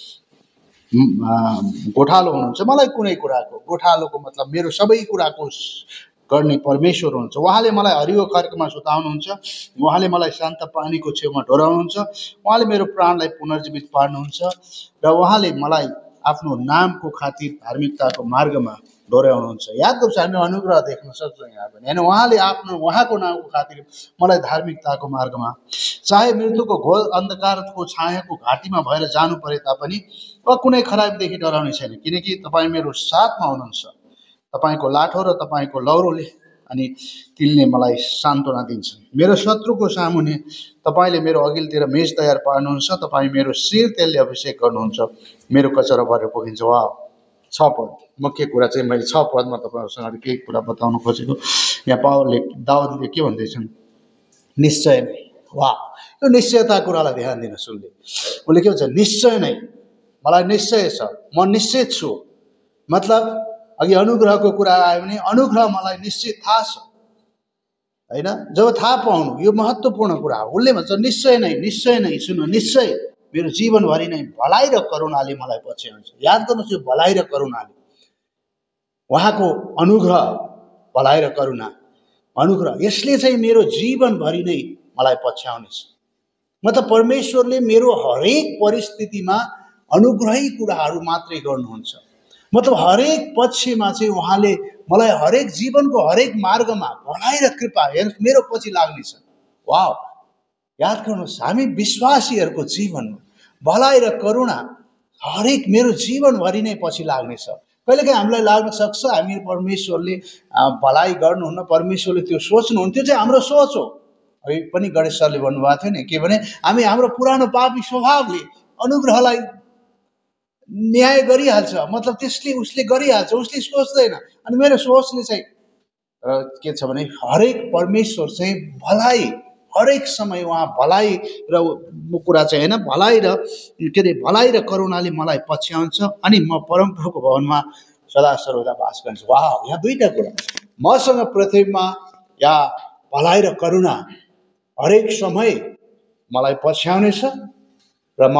गोठालो हुनुहुन्छ, मलाई कुनै कुराको, गोठालोको मतलब मेरो सबै कुराको गर्ने परमेश्वर हुनुहुन्छ। उहाँले मलाई हरियो खर्कमा सुताउनुहुन्छ, उहाँले मलाई शान्त पानीको छेउमा डोराउनुहुन्छ, उहाँले मेरो प्राणलाई पुनर्जीवित पार्नुहुन्छ र उहाँले मलाई आफ्नो नामको खातिर धार्मिकताको मार्गमा डोर्याउनुहुन्छ। याद गर्छ, हामी अनुग्रह देख्न सक्छौँ यहाँ पनि, होइन। उहाँले उहाँको नामको खातिर मलाई धार्मिकताको मार्गमा, चाहे मृत्युको घोर अन्धकारको छायाको घाटीमा भएर जानु परे तापनि वा कुनै खराबीदेखि डराउने छैन, किनकि तपाईँ मेरो साथमा हुनुहुन्छ। तपाईँको लाठो र तपाईँको लौरोले अनि तिलले मलाई सान्त्वना दिन्छन्। मेरो शत्रुको सामुन्ने तपाईँले मेरो अघिल्तिर मेज तयार पार्नुहुन्छ, तपाईँ मेरो शिर तेलले अभिषेक गर्नुहुन्छ, मेरो कचरा भरेर पुगिन्छ। वा, 6 पद मुख्य कुरा चाहिँ मैले 6 पदमा तपाईँहरूसँग केही कुरा बताउन खोजेको। यहाँ दाउदले के भन्दैछन्? निश्चय नै। वा, यो निश्चयता कुरालाई ध्यान दिन सुन्दै उसले के भन्छ? निश्चय नै, मलाई निश्चय छ, म निश्चित छु। मतलब अघि अनुग्रहको कुरा आयो भने अनुग्रह मलाई निश्चित थाहा छ, होइन। जब थाहा पाउनु, यो महत्त्वपूर्ण कुरा हो। उसले भन्छ निश्चय नै, सुन्नु, निश्चय मेरो जीवनभरि नै भलाइ र करुणाले मलाई पछ्याउँछ। याद गर्नुहोस्, यो भलाइ र करुणाले, उहाँको अनुग्रह, भलाइ र करुणा, अनुग्रह, यसले चाहिँ मेरो जीवनभरि नै मलाई पछ्याउनेछ। मतलब परमेश्वरले मेरो हरेक परिस्थितिमा अनुग्रही कुराहरू मात्रै गर्नुहुन्छ। मतलब हरेक पक्षमा चाहिँ उहाँले मलाई हरेक जीवनको हरेक मार्गमा भलाइ र कृपा मेरो पछि लाग्नेछ। वाह, याद गर्नुहोस्, हामी विश्वासीहरूको जीवनमा भलाइ र करुणा हरेक मेरो जीवनभरि नै पछि लाग्नेछ। कहिलेकाहीँ हामीलाई लाग्न सक्छ हामी परमेश्वरले भलाइ गर्नुहुन्न, परमेश्वरले त्यो सोच्नुहुन्न, त्यो चाहिँ हाम्रो सोच हो। अघि पनि गणेश सरले भन्नुभएको थियो नि, के भने हामी हाम्रो पुरानो पापी स्वभावले अनुग्रहलाई न्याय गरिहाल्छ। मतलब त्यसले उसले गरिहाल्छ, उसले सोच्दैन। अनि मेरो सोचले चाहिँ के छ भने हरेक परमेश्वर चाहिँ भलाइ, हरेक समय उहाँ भलाइ र कुरा चाहिँ, होइन, भलाइ र के अरे भलाइ र करुणाले मलाई पछ्याउँछ अनि म परमप्रभुको भवनमा सदा सर्वदा बास गर्छु। वाह, यहाँ दुईटा कुरा, मसँग पृथ्वीमा या भलाइ र करुणा हरेक समय मलाई पछ्याउनेछ र म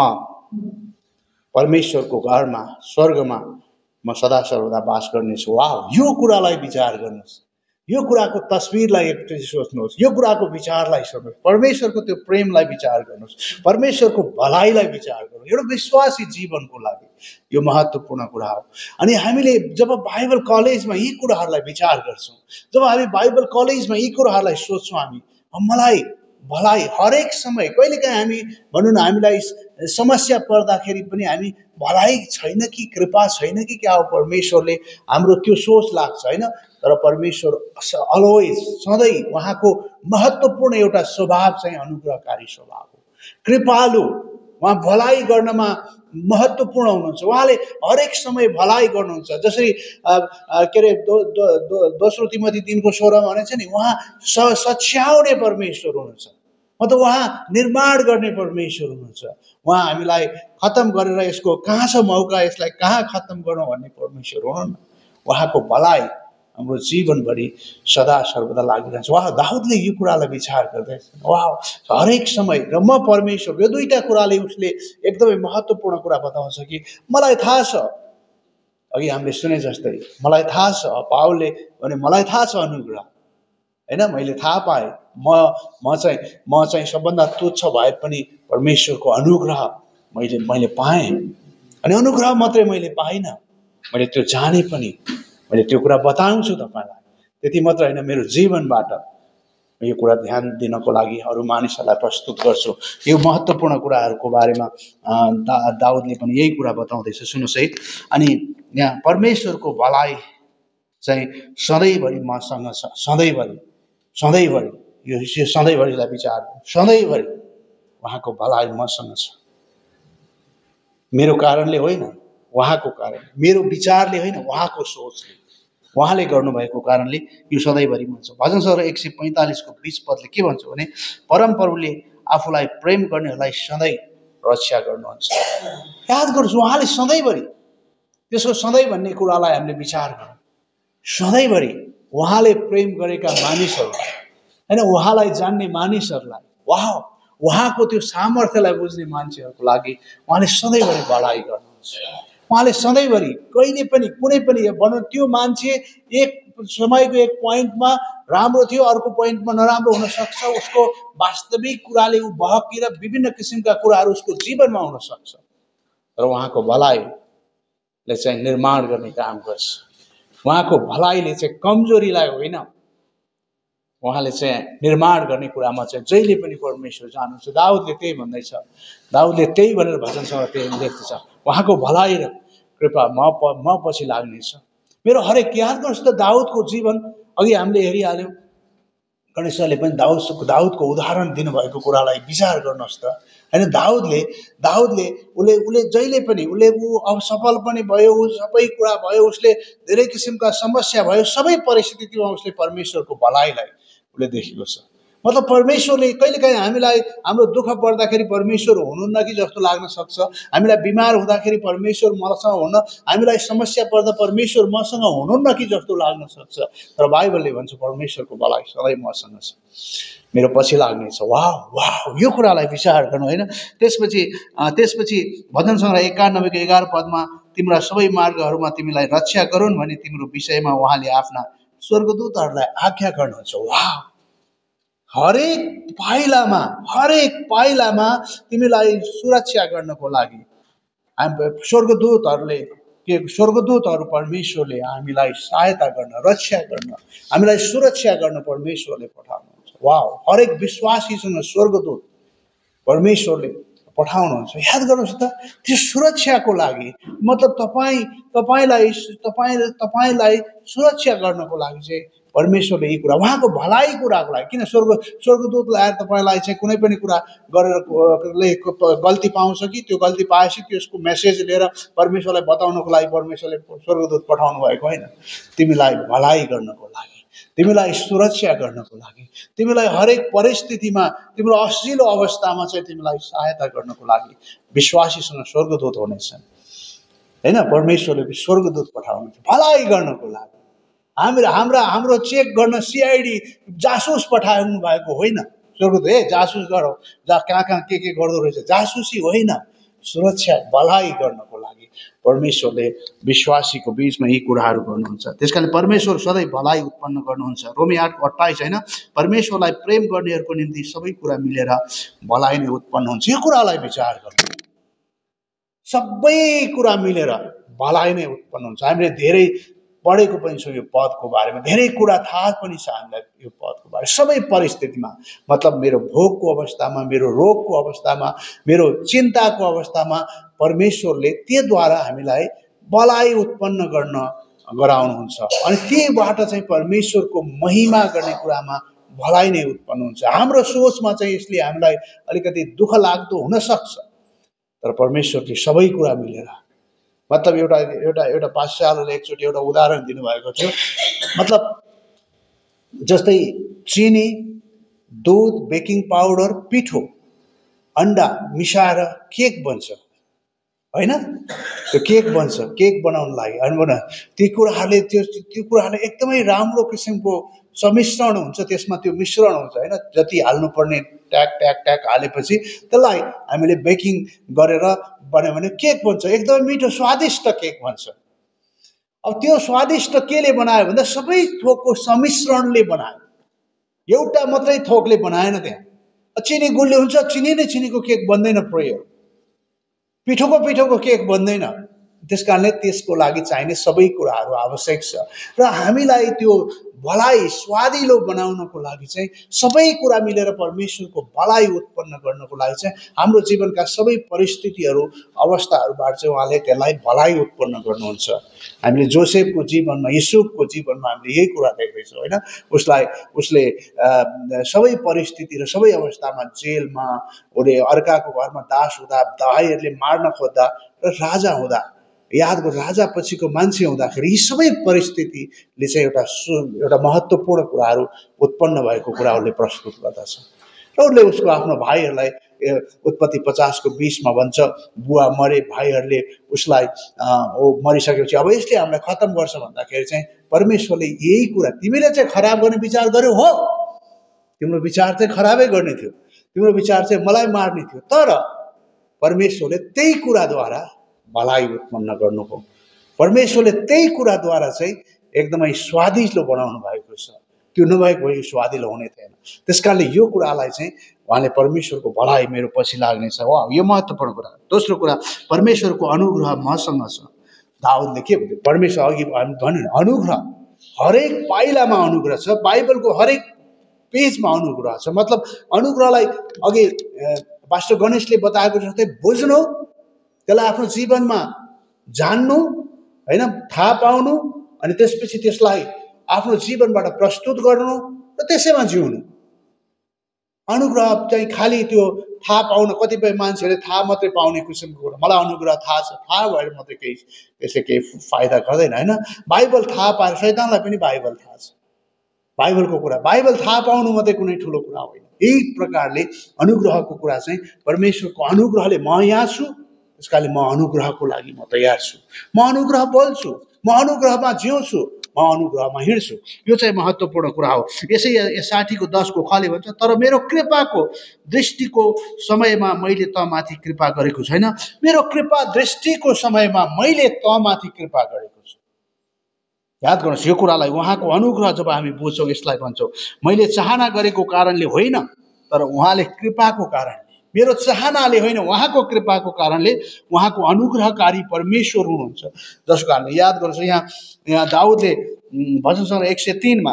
परमेश्वरको घरमा, स्वर्गमा म सदा सर्वदा बास गर्नेछु। वाह, यो कुरालाई विचार गर्नुहोस्। यो कुराको तस्विरलाई एकचोटि सोच्नुहोस्, यो कुराको विचारलाई सोच्नुहोस्, परमेश्वरको त्यो प्रेमलाई विचार गर्नुहोस्, परमेश्वरको भलाइलाई विचार गर्नुहोस्। एउटा विश्वासी जीवनको लागि यो महत्त्वपूर्ण कुरा हो। अनि हामीले जब बाइबल कलेजमा यी कुराहरूलाई विचार गर्छौँ, जब हामी बाइबल कलेजमा यी कुराहरूलाई सोध्छौँ, हामी मलाई भलाइ हरेक समय, कहिलेकाहीँ हामी भनौँ न, हामीलाई समस्या पर्दाखेरि पनि हामी भलाइ छैन कि कृपा छैन कि क्या हो, परमेश्वरले हाम्रो त्यो सोच लाग्छ होइन। तर परमेश्वर अलवेज, सधैँ उहाँको महत्त्वपूर्ण एउटा स्वभाव चाहिँ अनुग्रहकारी स्वभाव हो, कृपालु। उहाँ भलाइ गर्नमा महत्त्वपूर्ण हुनुहुन्छ, उहाँले हरेक समय भलाइ गर्नुहुन्छ। जसरी के अरे दोस्रो तिमोथी 3:16 भनेको छ नि, उहाँ सच्याउने परमेश्वर हुनुहुन्छ, मतलब उहाँ निर्माण गर्ने परमेश्वर हुनुहुन्छ। उहाँ हामीलाई खत्तम गरेर यसको कहाँ छ मौका, यसलाई कहाँ खत्तम गरौँ भन्ने परमेश्वर हुनुहुन्न। उहाँको भलाइ हाम्रो जीवनभरि सदा सर्वदा लागिरहन्छ। उहाँ दाउदले यो कुरालाई विचार गर्दैछ, उहाँ हरेक समय, र म परमेश्वर, यो दुईटा कुराले उसले एकदमै महत्त्वपूर्ण कुरा बताउँछ कि मलाई थाहा छ, अघि हामीले सुने जस्तै, मलाई थाहा छ, पावलले भने मलाई थाहा छ अनुग्रह होइन, मैले थाहा पाएँ, म चाहिँ सबभन्दा तुच्छ भए पनि परमेश्वरको अनुग्रह मैले पाएँ। अनि अनुग्रह मात्रै मैले पाइनँ, मैले त्यो जाने पनि, मैले त्यो कुरा बताउँछु तपाईँलाई। त्यति मात्र होइन, मेरो जीवनबाट यो कुरा ध्यान दिनको लागि अरू मानिसहरूलाई प्रस्तुत गर्छु। यो महत्त्वपूर्ण कुराहरूको बारेमा दाउदले पनि यही कुरा बताउँदैछ, सुन्नुहोस् है। अनि यहाँ परमेश्वरको भलाइ चाहिँ सधैँभरि मसँग छ, सधैँभरि, सधैँभरि, यो सधैँभरिलाई विचार, सधैँभरि उहाँको भलाइ मसँग छ। मेरो कारणले होइन, उहाँको कारण, मेरो विचारले होइन, उहाँको सोचले, उहाँले गर्नुभएको कारणले यो सधैँभरि भन्छ। भजन सङ्ग्रह 145 को 20 पदले के भन्छ भने, परमप्रभुले आफूलाई प्रेम गर्नेहरूलाई सधैँ रक्षा गर्नुहुन्छ। याद गर्नुहोस्, उहाँले सधैँभरि, त्यसको सधैँ भन्ने कुरालाई हामीले विचार गरौँ। सधैँभरि उहाँले प्रेम गरेका मानिसहरूलाई होइन, उहाँलाई जान्ने मानिसहरूलाई, उहाँको त्यो सामर्थ्यलाई बुझ्ने मान्छेहरूको लागि उहाँले सधैँभरि भलाइ गर्नुहुन्छ। उहाँले सधैँभरि कहिले पनि कुनै पनि भनौँ, त्यो मान्छे एक समयको एक पोइन्टमा राम्रो थियो, अर्को पोइन्टमा नराम्रो हुनसक्छ, उसको वास्तविक कुराले ऊ बहकेर विभिन्न किसिमका कुराहरू उसको जीवनमा हुनसक्छ, तर उहाँको भलाइले चाहिँ निर्माण गर्ने काम गर्छ। उहाँको भलाइले चाहिँ कमजोरीलाई होइन, उहाँले चाहिँ निर्माण गर्ने कुरामा चाहिँ जहिले पनि परमेश्वर जानुहुन्छ। दाउदले त्यही भन्दैछ, दाउदले त्यही भनेर भजनसँग त्यही लेख्दछ, उहाँको भलाइ र कृपा म पछि लाग्नेछ। मेरो हरेक, याद गर्नुहोस् त, दाउदको जीवन अघि हामीले हेरिहाल्यौँ, गणेशले पनि दाउदको उदाहरण दिनुभएको कुरालाई विचार गर्नुहोस् त होइन। दाउदले उसले जहिले पनि अब सफल पनि भयो, सबै कुरा भयो, उसले धेरै किसिमका समस्या भयो, सबै परिस्थितिमा उसले परमेश्वरको भलाइलाई उसले देखेको छ। मतलब परमेश्वरले कहिलेकाहीँ हामीलाई हाम्रो दुःख पर्दाखेरि परमेश्वर हुनुहुन्न कि जस्तो लाग्न सक्छ, हामीलाई बिमार हुँदाखेरि परमेश्वर मसँग हुन्न, हामीलाई समस्या पर्दा परमेश्वर मसँग हुनुहुन्न कि जस्तो लाग्न सक्छ, तर बाइबलले भन्छ परमेश्वरको भलाइ सधैँ मसँग छ, मेरो पछि लाग्नेछ। वाह, यो कुरालाई विचार गर्नु होइन। त्यसपछि भजन सङ्ग्रह 91 को 11 पदमा, तिम्रा सबै मार्गहरूमा तिमीलाई रक्षा गरून् भने तिम्रो विषयमा उहाँले आफ्ना स्वर्गदूतहरूलाई आज्ञा गर्नुहुन्छ। वाह, हरेक पाइलामा तिमीलाई सुरक्षा गर्नको लागि स्वर्गदूतहरू परमेश्वरले हामीलाई सहायता गर्न, रक्षा गर्न, हामीलाई सुरक्षा गर्न परमेश्वरले पठाउनुहुन्छ। वाह, हरेक विश्वासीसँग स्वर्गदूत परमेश्वरले पठाउनुहुन्छ। याद गर्नुहोस् त, त्यो सुरक्षाको लागि, मतलब तपाईँलाई सुरक्षा गर्नको लागि चाहिँ परमेश्वरले यी कुरा, उहाँको भलाइ कुराको लागि, किन स्वर्गदूत ल्याएर तपाईँलाई चाहिँ कुनै पनि कुरा गरेर गल्ती पाउँछ कि त्यो गल्ती पाएपछि त्यसको मेसेज लिएर परमेश्वरलाई बताउनको लागि परमेश्वरले स्वर्गदूत पठाउनु भएको होइन। तिमीलाई भलाइ गर्नको लागि, तिमीलाई सुरक्षा गर्नको लागि, तिमीलाई हरेक परिस्थितिमा, तिम्रो असिलो अवस्थामा चाहिँ तिमीलाई सहायता गर्नको लागि विश्वासीसँग स्वर्गदूत हुनेछन् होइन। परमेश्वरले स्वर्गदूत पठाउनुहुन्छ भलाइ गर्नको लागि। हाम्रो चेक गर्न सिआइडी जासुस पठाउनु भएको होइन, स्वर्गदूत जासुस गरौ, कहाँ के गर्दो रहेछ, जासुसी होइन, सुरक्षा भलाइ गर्नको लागि परमेश्वरले विश्वासीको बीचमा यी कुराहरू गर्नुहुन्छ। त्यसकारण परमेश्वर सधैँ भलाइ उत्पन्न गर्नुहुन्छ। रोमी 8:28 होइन, परमेश्वरलाई प्रेम गर्नेहरूको निम्ति सबै कुरा मिलेर भलाइ नै उत्पन्न हुन्छ। यो कुरालाई विचार गर्नु, सबै कुरा मिलेर भलाइ नै उत्पन्न हुन्छ। हामीले धेरै पढेको पनि छौँ यो पदको बारेमा, धेरै कुरा थाहा पनि छ हामीलाई यो पदको बारे। सबै परिस्थितिमा, मतलब मेरो भोकको अवस्थामा, मेरो रोगको अवस्थामा, मेरो चिन्ताको अवस्थामा परमेश्वरले त्योद्वारा हामीलाई भलाइ उत्पन्न गराउनुहुन्छ। अनि त्यहीबाट चाहिँ परमेश्वरको महिमा गर्ने कुरामा भलाइ नै उत्पन्न हुन्छ। हाम्रो सोचमा चाहिँ यसले हामीलाई अलिकति दुःख लाग्दो हुनसक्छ, तर परमेश्वरले सबै कुरा मिलेर, मतलब एउटा पाठशालाले एकचोटि एउटा उदाहरण दिनुभएको थियो। मतलब जस्तै चिनी, दुध, बेकिङ पाउडर, पिठो, अन्डा मिसाएर केक बन्छ होइन, त्यो केक बन्छ। केक बनाउन लागि अनि ती कुराहरूले त्यो कुराहरूले एकदमै राम्रो किसिमको सम्मिश्रण हुन्छ, त्यसमा त्यो मिश्रण हुन्छ होइन। जति हाल्नुपर्ने ट्याक ट्याक ट्याक हालेपछि त्यसलाई हामीले बेकिङ गरेर बन्यो भने केक बन्छ, एकदमै मिठो स्वादिष्ट केक बन्छ। अब त्यो स्वादिष्ट केले बनायो भन्दा सबै थोकको सम्मिश्रणले बनायो, एउटा मात्रै थोकले बनाएन। त्यहाँ चिनी गुलियो हुन्छ, चिनीको केक बन्दैन, प्रयोग पिठोको केक बन्दैन। त्यसकारणले त्यसको लागि चाहिने सबै कुराहरू आवश्यक छ। र हामीलाई त्यो भलाइ स्वादिलो बनाउनको लागि चाहिँ सबै कुरा मिलेर परमेश्वरको भलाइ उत्पन्न गर्नको लागि चाहिँ हाम्रो जीवनका सबै परिस्थितिहरू, अवस्थाहरूबाट चाहिँ उहाँले त्यसलाई भलाइ उत्पन्न गर्नुहुन्छ। हामीले जोसेफको जीवनमा, युसुफको जीवनमा हामीले यही कुरा देख्दैछौँ होइन। उसले सबै परिस्थिति र सबै अवस्थामा, जेलमा, उसले अर्काको घरमा दास हुँदा, भाइहरूले मार्न खोज्दा र राजा हुँदा, यादको राजा पछिको मान्छे हुँदाखेरि यी सबै परिस्थितिले चाहिँ एउटा महत्त्वपूर्ण कुराहरू उत्पन्न भएको कुरा उसले प्रस्तुत गर्दछ। र उसले उसको आफ्नो भाइहरूलाई उत्पत्ति 50:20 भन्छ, बुवा मरे, भाइहरूले उसलाई मरिसकेपछि अब यसले हामीलाई खत्तम गर्छ भन्दाखेरि चाहिँ परमेश्वरले यही कुरा, तिमीले चाहिँ खराब गर्ने विचार गर्यौ हो, तिम्रो विचार चाहिँ खराबै गर्ने थियो, तिम्रो विचार चाहिँ मलाई मार्ने थियो, तर परमेश्वरले त्यही कुराद्वारा भलाइ उत्पन्न गर्नुभयो। परमेश्वरले त्यही कुराद्वारा चाहिँ एकदमै स्वादिलो बनाउनु भएको छ। त्यो नभएको भए स्वादिलो हुने थिएन। त्यसकारणले यो कुरालाई चाहिँ उहाँले परमेश्वरको भलाइ मेरो पछि लाग्नेछ। वा, यो महत्त्वपूर्ण कुरा। दोस्रो कुरा, परमेश्वरको अनुग्रह मसँग छ। दाउदले के भन्यो? परमेश्वर, अघि भन्यो अनुग्रह, हरेक पाइलामा अनुग्रह छ। बाइबलको हरेक पेजमा अनुग्रह छ। मतलब अनुग्रहलाई अघि पास्टर गणेशले बताएको जस्तै बुझ्नु, त्यसलाई आफ्नो जीवनमा जान्नु होइन, थाहा पाउनु, अनि त्यसपछि त्यसलाई आफ्नो जीवनबाट प्रस्तुत गर्नु र त्यसैमा जिउनु। अनुग्रह चाहिँ खालि त्यो थाहा पाउन, कतिपय मान्छेले थाहा मात्रै पाउने किसिमको कुरा, मलाई अनुग्रह थाहा छ, थाहा भएर मात्रै त्यसले केही फाइदा गर्दैन होइन। बाइबल थाहा पाएर शैतानलाई पनि बाइबल थाहा छ, बाइबलको कुरा। बाइबल थाहा पाउनु मात्रै कुनै ठुलो कुरा होइन। यही प्रकारले अनुग्रहको कुरा चाहिँ परमेश्वरको अनुग्रहले, म यहाँ छु त्यसकारणले म अनुग्रहको लागि म तयार छु, म अनुग्रह बोल्छु, म अनुग्रहमा जिउँछु, म अनुग्रहमा हिँड्छु। यो चाहिँ महत्त्वपूर्ण कुरा हो। यसै 60:10 भन्छ, तर मेरो कृपाको दृष्टिको समयमा मैले तँमाथि कृपा गरेको छैन, मेरो कृपा दृष्टिको समयमा मैले तँमाथि कृपा गरेको छु। याद गर्नुहोस् यो कुरालाई। उहाँको अनुग्रह जब हामी बुझ्छौँ, यसलाई भन्छौँ, मैले चाहना गरेको कारणले होइन, तर उहाँले कृपाको कारणले, मेरो चाहनाले होइन, उहाँको कृपाको कारणले उहाँको अनुग्रहकारी परमेश्वर हुनुहुन्छ। जसको कारणले याद गर्नुहोस्, यहाँ दाउदले भजन सङ्ग्रह 103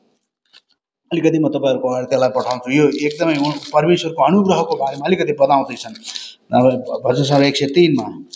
अलिकति म तपाईँहरूको अगाडि त्यसलाई पठाउँछु। यो एकदमै परमेश्वरको अनुग्रहको बारेमा अलिकति बताउँदैछन्। भजन सङ्ग्रह 103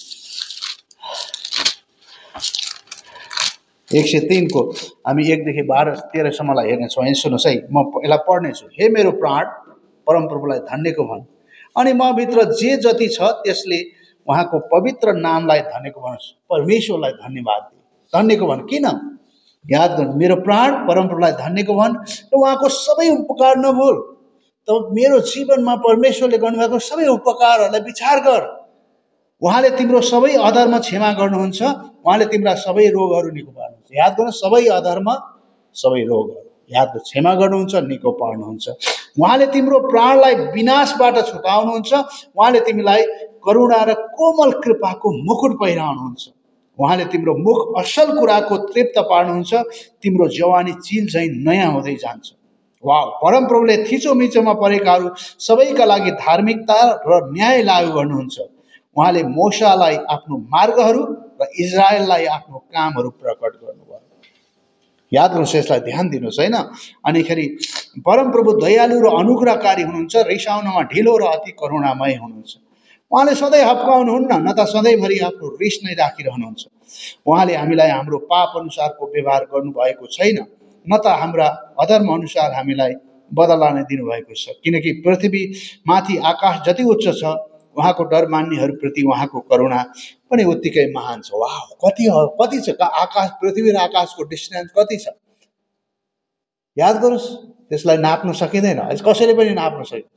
103 हामी 1देखि 12-13सम्मलाई हेर्नेछौँ। सुन्नुहोस् है, म यसलाई पढ्नेछु। हे मेरो प्राण, परमप्रभुलाई धन्यको भन्, अनि म भित्र जे जति छ त्यसले उहाँको पवित्र नामलाई धन्यको भन्नुहोस्। परमेश्वरलाई धन्यवाद दिए, धन्यको भन्। किन? याद गर्नु, मेरो प्राण परमप्रभुलाई धन्यको भन् र उहाँको सबै उपकार नभुल। त मेरो जीवनमा परमेश्वरले गर्नुभएको सबै उपकारहरूलाई विचार गर। उहाँले तिम्रो सबै अधर्म क्षमा गर्नुहुन्छ, उहाँले तिम्रा सबै रोगहरू निको पार्नुहुन्छ। याद गर्नु, सबै अधर्म, सबै रोगहरू। यादको क्षमा गर्नुहुन्छ, निको पार्नुहुन्छ। उहाँले तिम्रो प्राणलाई विनाशबाट छुटाउनुहुन्छ। उहाँले तिमीलाई करुणा र कोमल कृपाको मुकुट पहिराउनुहुन्छ। उहाँले तिम्रो मुख असल कुराको तृप्त पार्नुहुन्छ। तिम्रो जवानी चिल झैँ नयाँ हुँदै जान्छ। वा, परमप्रभुले थिचोमिचोमा परेकाहरू सबैका लागि धार्मिकता र न्याय लागू गर्नुहुन्छ। उहाँले मोशालाई आफ्नो मार्गहरू र इजरायललाई आफ्नो कामहरू प्रकट गर्नुभयो। याद गर्नुहोस्, यसलाई ध्यान दिनुहोस् होइन। अनिखेरि परमप्रभु दयालु र अनुग्रहकारी हुनुहुन्छ, रिसाउनमा ढिलो र अति करुणामय हुनुहुन्छ। उहाँले सधैँ हप्काउनुहुन्न, न त सधैँभरि आफ्नो रिस नै राखिरहनुहुन्छ। उहाँले हामीलाई हाम्रो पाप अनुसारको व्यवहार गर्नुभएको छैन, न त हाम्रा अधर्म अनुसार हामीलाई बदला नै दिनुभएको छ। किनकि पृथ्वीमाथि आकाश जति उच्च छ, उहाँको डर मान्नेहरूप्रति उहाँको करुणा पनि उत्तिकै महान छ। वाह, कति छ आकाश, पृथ्वी र आकाशको डिस्टेन्स कति छ? याद गर्नुहोस्, त्यसलाई नाप्न सकिँदैन, कसैले पनि नाप्न सकिँदैन।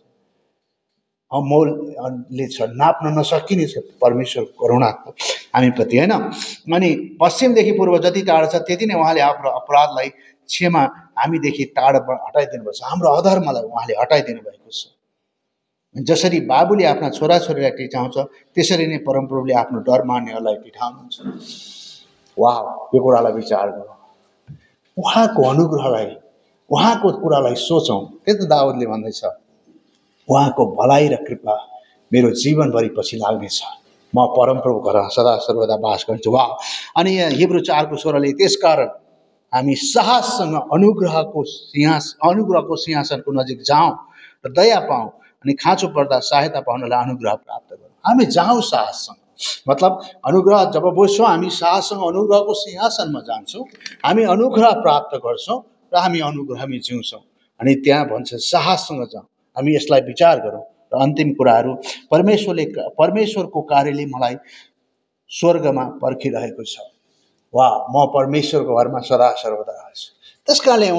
अमोलले छ, नाप्न नसकिने छ परमेश्वरको करुणा हामीप्रति होइन। अनि पश्चिमदेखि पूर्व जति टाढा छ त्यति नै उहाँले आफ्नो अपराधलाई क्षमा हामीदेखि टाढा हटाइदिनु भएको छ। हाम्रो अधर्मलाई उहाँले हटाइदिनु भएको छ। जसरी बाबुले आफ्ना छोराछोरीलाई टिचाउँछ, त्यसरी नै परमप्रभुले आफ्नो डर मान्नेहरूलाई टिठाउनुहुन्छ। वाह, यो कुरालाई विचार गरौँ, उहाँको अनुग्रहलाई, उहाँको कुरालाई सोचौँ। त्यही त दाउदले भन्दैछ, उहाँको भलाइ र कृपा मेरो जीवनभरि पछि लाग्नेछ, म परमप्रभु घर सदा सर्वदा बास गर्छु। वाह। अनि यहाँ हिब्रू 4:16ले त्यसकारण हामी साहससँग अनुग्रहको सिंहासनको नजिक जाउँ र दया पाऊँ, अनि खाँचो पर्दा सहायता पाउनलाई अनुग्रह प्राप्त गरौँ। हामी जाउँ साहससँग, मतलब अनुग्रह जब बुझ्छौँ हामी साहससँग अनुग्रहको सिंहासनमा जान्छौँ, हामी अनुग्रह प्राप्त गर्छौँ र हामी अनुग्रहमै जिउँछौँ। अनि त्यहाँ भन्छ साहससँग जाउँ। हामी यसलाई विचार गरौँ। र अन्तिम कुराहरू, परमेश्वरको कार्यले मलाई स्वर्गमा पर्खिरहेको छ। वाह, म परमेश्वरको घरमा सदा सर्वदा रहन्छु। त्यस कारणले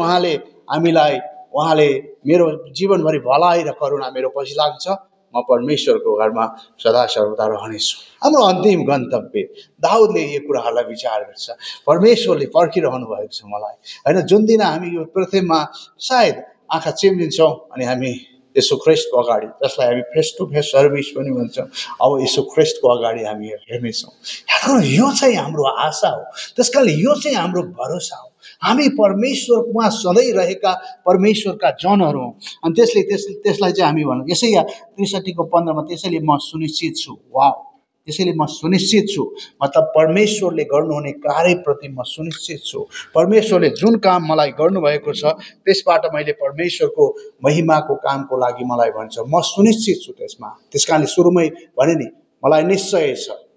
उहाँले मेरो जीवनभरि भलाइ र करुणा मेरो पछि लाग्छ। म परमेश्वरको घरमा सदा सर्वदा रहनेछु। हाम्रो अन्तिम गन्तव्य, दाउदले यो कुराहरूलाई विचार गर्छ। परमेश्वरले पर्खिरहनु भएको छ मलाई होइन। जुन दिन हामी यो पृथ्वीमा सायद आँखा चिम्लिन्छौँ अनि हामी यसो ख्रिस्टको अगाडि, जसलाई हामी फेस टु फेस सर्भिस पनि भन्छौँ, अब यसो ख्रिस्टको अगाडि हामी हेर्नेछौँ। यो चाहिँ हाम्रो आशा हो। त्यस कारणले यो चाहिँ हाम्रो भरोसा हो। हामी परमेश्वरमा सधैँ रहेका परमेश्वरका जनहरू हौँ। अनि त्यसलाई चाहिँ हामी भनौँ, यसैया 63:15 त्यसैले म सुनिश्चित छु। वाह, त्यसैले म सुनिश्चित छु, मतलब परमेश्वरले गर्नुहुने कार्यप्रति म सुनिश्चित छु। परमेश्वरले जुन काम मलाई गर्नुभएको छ त्यसबाट मैले परमेश्वरको महिमाको कामको लागि मलाई भन्छ, म सुनिश्चित छु त्यसमा। त्यस कारणले सुरुमै भने नि, मलाई निश्चय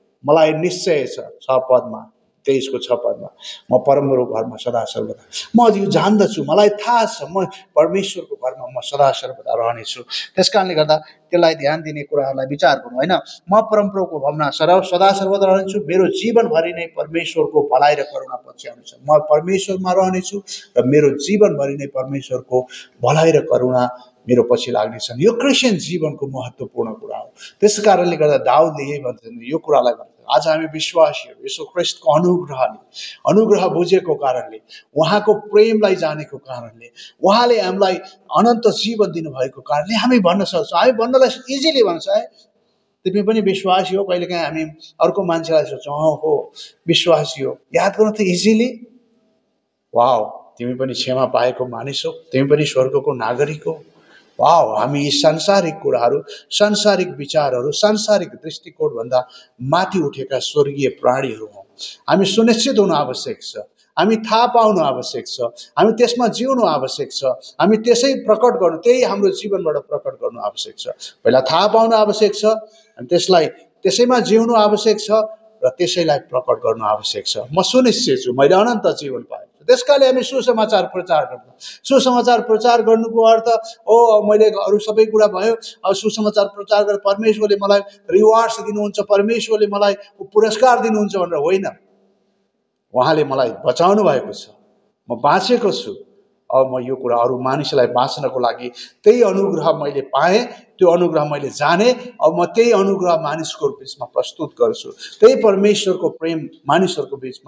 छ 6 पदमा, 23:6 पदमा, म परमप्रभुको घरमा सदा सर्वदा। म अझ यो जान्दछु, मलाई थाहा छ म परमेश्वरको घरमा म सदा सर्वदा रहनेछु। त्यस कारणले गर्दा त्यसलाई ध्यान दिने कुराहरूलाई विचार गरौँ होइन। म परमप्रभुको घरमा सदा सर्वदा रहन्छु। मेरो जीवनभरि नै परमेश्वरको भलाइ र करुणा पछ्याउनेछ। म परमेश्वरमा रहनेछु र मेरो जीवनभरि नै परमेश्वरको भलाइ र करुणा मेरो पछि लाग्नेछन्। यो क्रिस्चियन जीवनको महत्त्वपूर्ण कुरा हो। त्यस कारणले गर्दा दाउदले यही भन्छन्, यो कुरालाई भन्छ, आज हामी विश्वासीहरू यसो ख्रिस्टको अनुग्रह बुझेको कारणले, उहाँको प्रेमलाई जानेको कारणले, उहाँले हामीलाई अनन्त जीवन दिनुभएको कारणले हामी भन्न सक्छौँ। हामी भन्नलाई इजिली भन्छ, है तिमी पनि विश्वासी हो। कहिलेकाहीँ हामी अर्को मान्छेलाई सोच्छौँ, हो विश्वासी हो, याद गर्नु त इजिली। वाह, तिमी पनि क्षमा पाएको मानिस हो, तिमी पनि स्वर्गको नागरिक हो। वाह, हामी यी सांसारिक कुराहरू, सांसारिक विचारहरू, सांसारिक दृष्टिकोणभन्दा माथि उठेका स्वर्गीय प्राणीहरू हौँ। हामी सुनिश्चित हुनु आवश्यक छ, हामी थाहा पाउनु आवश्यक छ, हामी त्यसमा जिउनु आवश्यक छ, हामी त्यसै प्रकट गर्नु, त्यही हाम्रो जीवनबाट प्रकट गर्नु आवश्यक छ। पहिला थाहा पाउनु आवश्यक छ, अनि त्यसैमा जिउनु आवश्यक छ र त्यसैलाई प्रकट गर्नु आवश्यक छ। म सुनिश्चित छु मैले अनन्त जीवन पाएँ। त्यसकारणले हामी सुसमाचार प्रचार गर्छौँ। सुसमाचार प्रचार गर्नुको अर्थ मैले अरू सबै कुरा भयो, अब सुसमाचार प्रचार गरेर परमेश्वरले मलाई रिवार्ड्स दिनुहुन्छ, परमेश्वरले मलाई पुरस्कार दिनुहुन्छ भनेर होइन। उहाँले मलाई बचाउनु भएको छ, म बाँचेको छु। अब म यो कुरा अरू मानिसलाई बाँच्नको लागि त्यही अनुग्रह मैले पाएँ, त्यो अनुग्रह मैले जाने, अब म त्यही अनुग्रह मानिसको बिचमा प्रस्तुत गर्छु। त्यही परमेश्वरको प्रेम मानिसहरूको बिचमा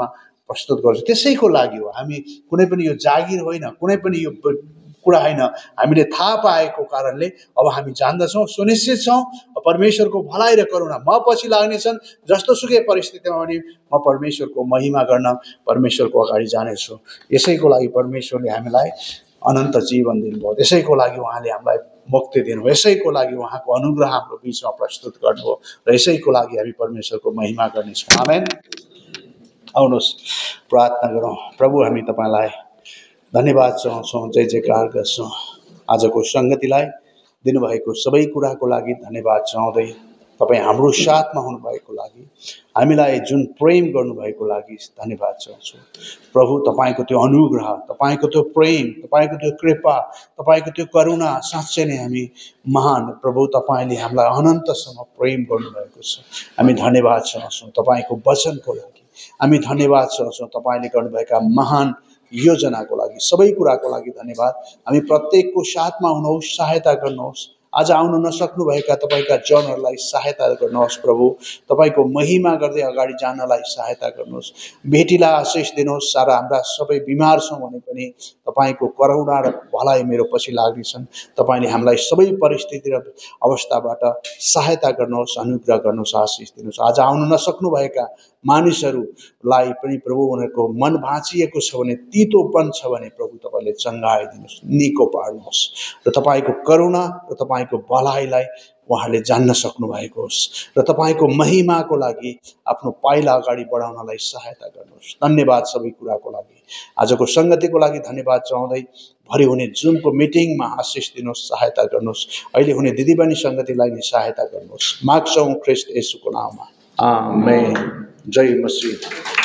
प्रस्तुत गर्छु। त्यसैको लागि हो, हामी कुनै पनि यो जागिर होइन, कुनै पनि यो कुरा होइन, हामीले थाहा पाएको कारणले अब हामी जान्दछौँ, सुनिश्चित छौँ परमेश्वरको भलाइ र करुणा म पछि लाग्नेछन्। जस्तोसुकै परिस्थितिमा पनि म परमेश्वरको महिमा गर्न परमेश्वरको अगाडि जानेछु। यसैको लागि परमेश्वरले हामीलाई अनन्त जीवन दिनुभयो, त्यसैको लागि उहाँले हामीलाई मुक्ति दिनुभयो, यसैको लागि उहाँको अनुग्रह हाम्रो बिचमा प्रस्तुत गर्नुभयो र यसैको लागि हामी परमेश्वरको महिमा गर्नेछौँ। आमेन। आउनुहोस् प्रार्थना गरौँ। प्रभु, हामी तपाईँलाई धन्यवाद चाहन्छौँ, जय जयकार गर्छौँ। आजको सङ्गतिलाई दिनुभएको सबै कुराको लागि धन्यवाद चाहँदै तपाईँ हाम्रो साथमा हुनुभएको लागि, हामीलाई जुन प्रेम गर्नुभएको लागि धन्यवाद चाहन्छु। प्रभु, तपाईँको त्यो अनुग्रह, तपाईँको त्यो प्रेम, तपाईँको त्यो कृपा, तपाईँको त्यो करुणा साँच्चै नै हामी महान। प्रभु, तपाईँले हामीलाई अनन्तसम्म प्रेम गर्नुभएको छ। हामी धन्यवाद चाहन्छौँ तपाईँको वचनको लागि, हामी धन्यवाद चाहन्छौँ तपाईँले गर्नुभएका महान योजनाको लागि, सबै कुराको लागि धन्यवाद। हामी प्रत्येकको साथमा हुनुहोस्, सहायता गर्नुहोस्। आज आउन नसक्नुभएका तपाईँका जनहरूलाई सहायता गर्नुहोस्। प्रभु, तपाईँको महिमा गर्दै अगाडि जानलाई सहायता गर्नुहोस्। बेटीलाई आशिष दिनुहोस्। सारा हाम्रा सबै बिमार छौँ भने पनि तपाईँको करुणा र भलाइ मेरो पछि लाग्नेछन्। तपाईँले हामीलाई सबै परिस्थिति र अवस्थाबाट सहायता गर्नुहोस्, अनुग्रह गर्नुहोस्, आशिष दिनुहोस्। आज आउन नसक्नुभएका मानिसहरूलाई पनि प्रभु, उनीहरूको मन भाँचिएको छ भने, तितोपन छ भने प्रभु तपाईँले चङ्गाइदिनुहोस्, निको पार्नुहोस् र तपाईँको करुणा र तपाईँको भलाइलाई उहाँहरूले जान्न सक्नु भएको होस् र तपाईँको महिमाको लागि आफ्नो पाइला अगाडि बढाउनलाई सहायता गर्नुहोस्। धन्यवाद सबै कुराको लागि। आजको सङ्गतिको लागि धन्यवाद चाहँदै भरि हुने जुमको मिटिङमा आशिष दिनुहोस्, सहायता गर्नुहोस्। अहिले हुने दिदीबहिनी सङ्गतिलाई नि सहायता गर्नुहोस्। माग्छौँ ख्रीष्ट येशूको नाममा, आमेन। जय मसीह।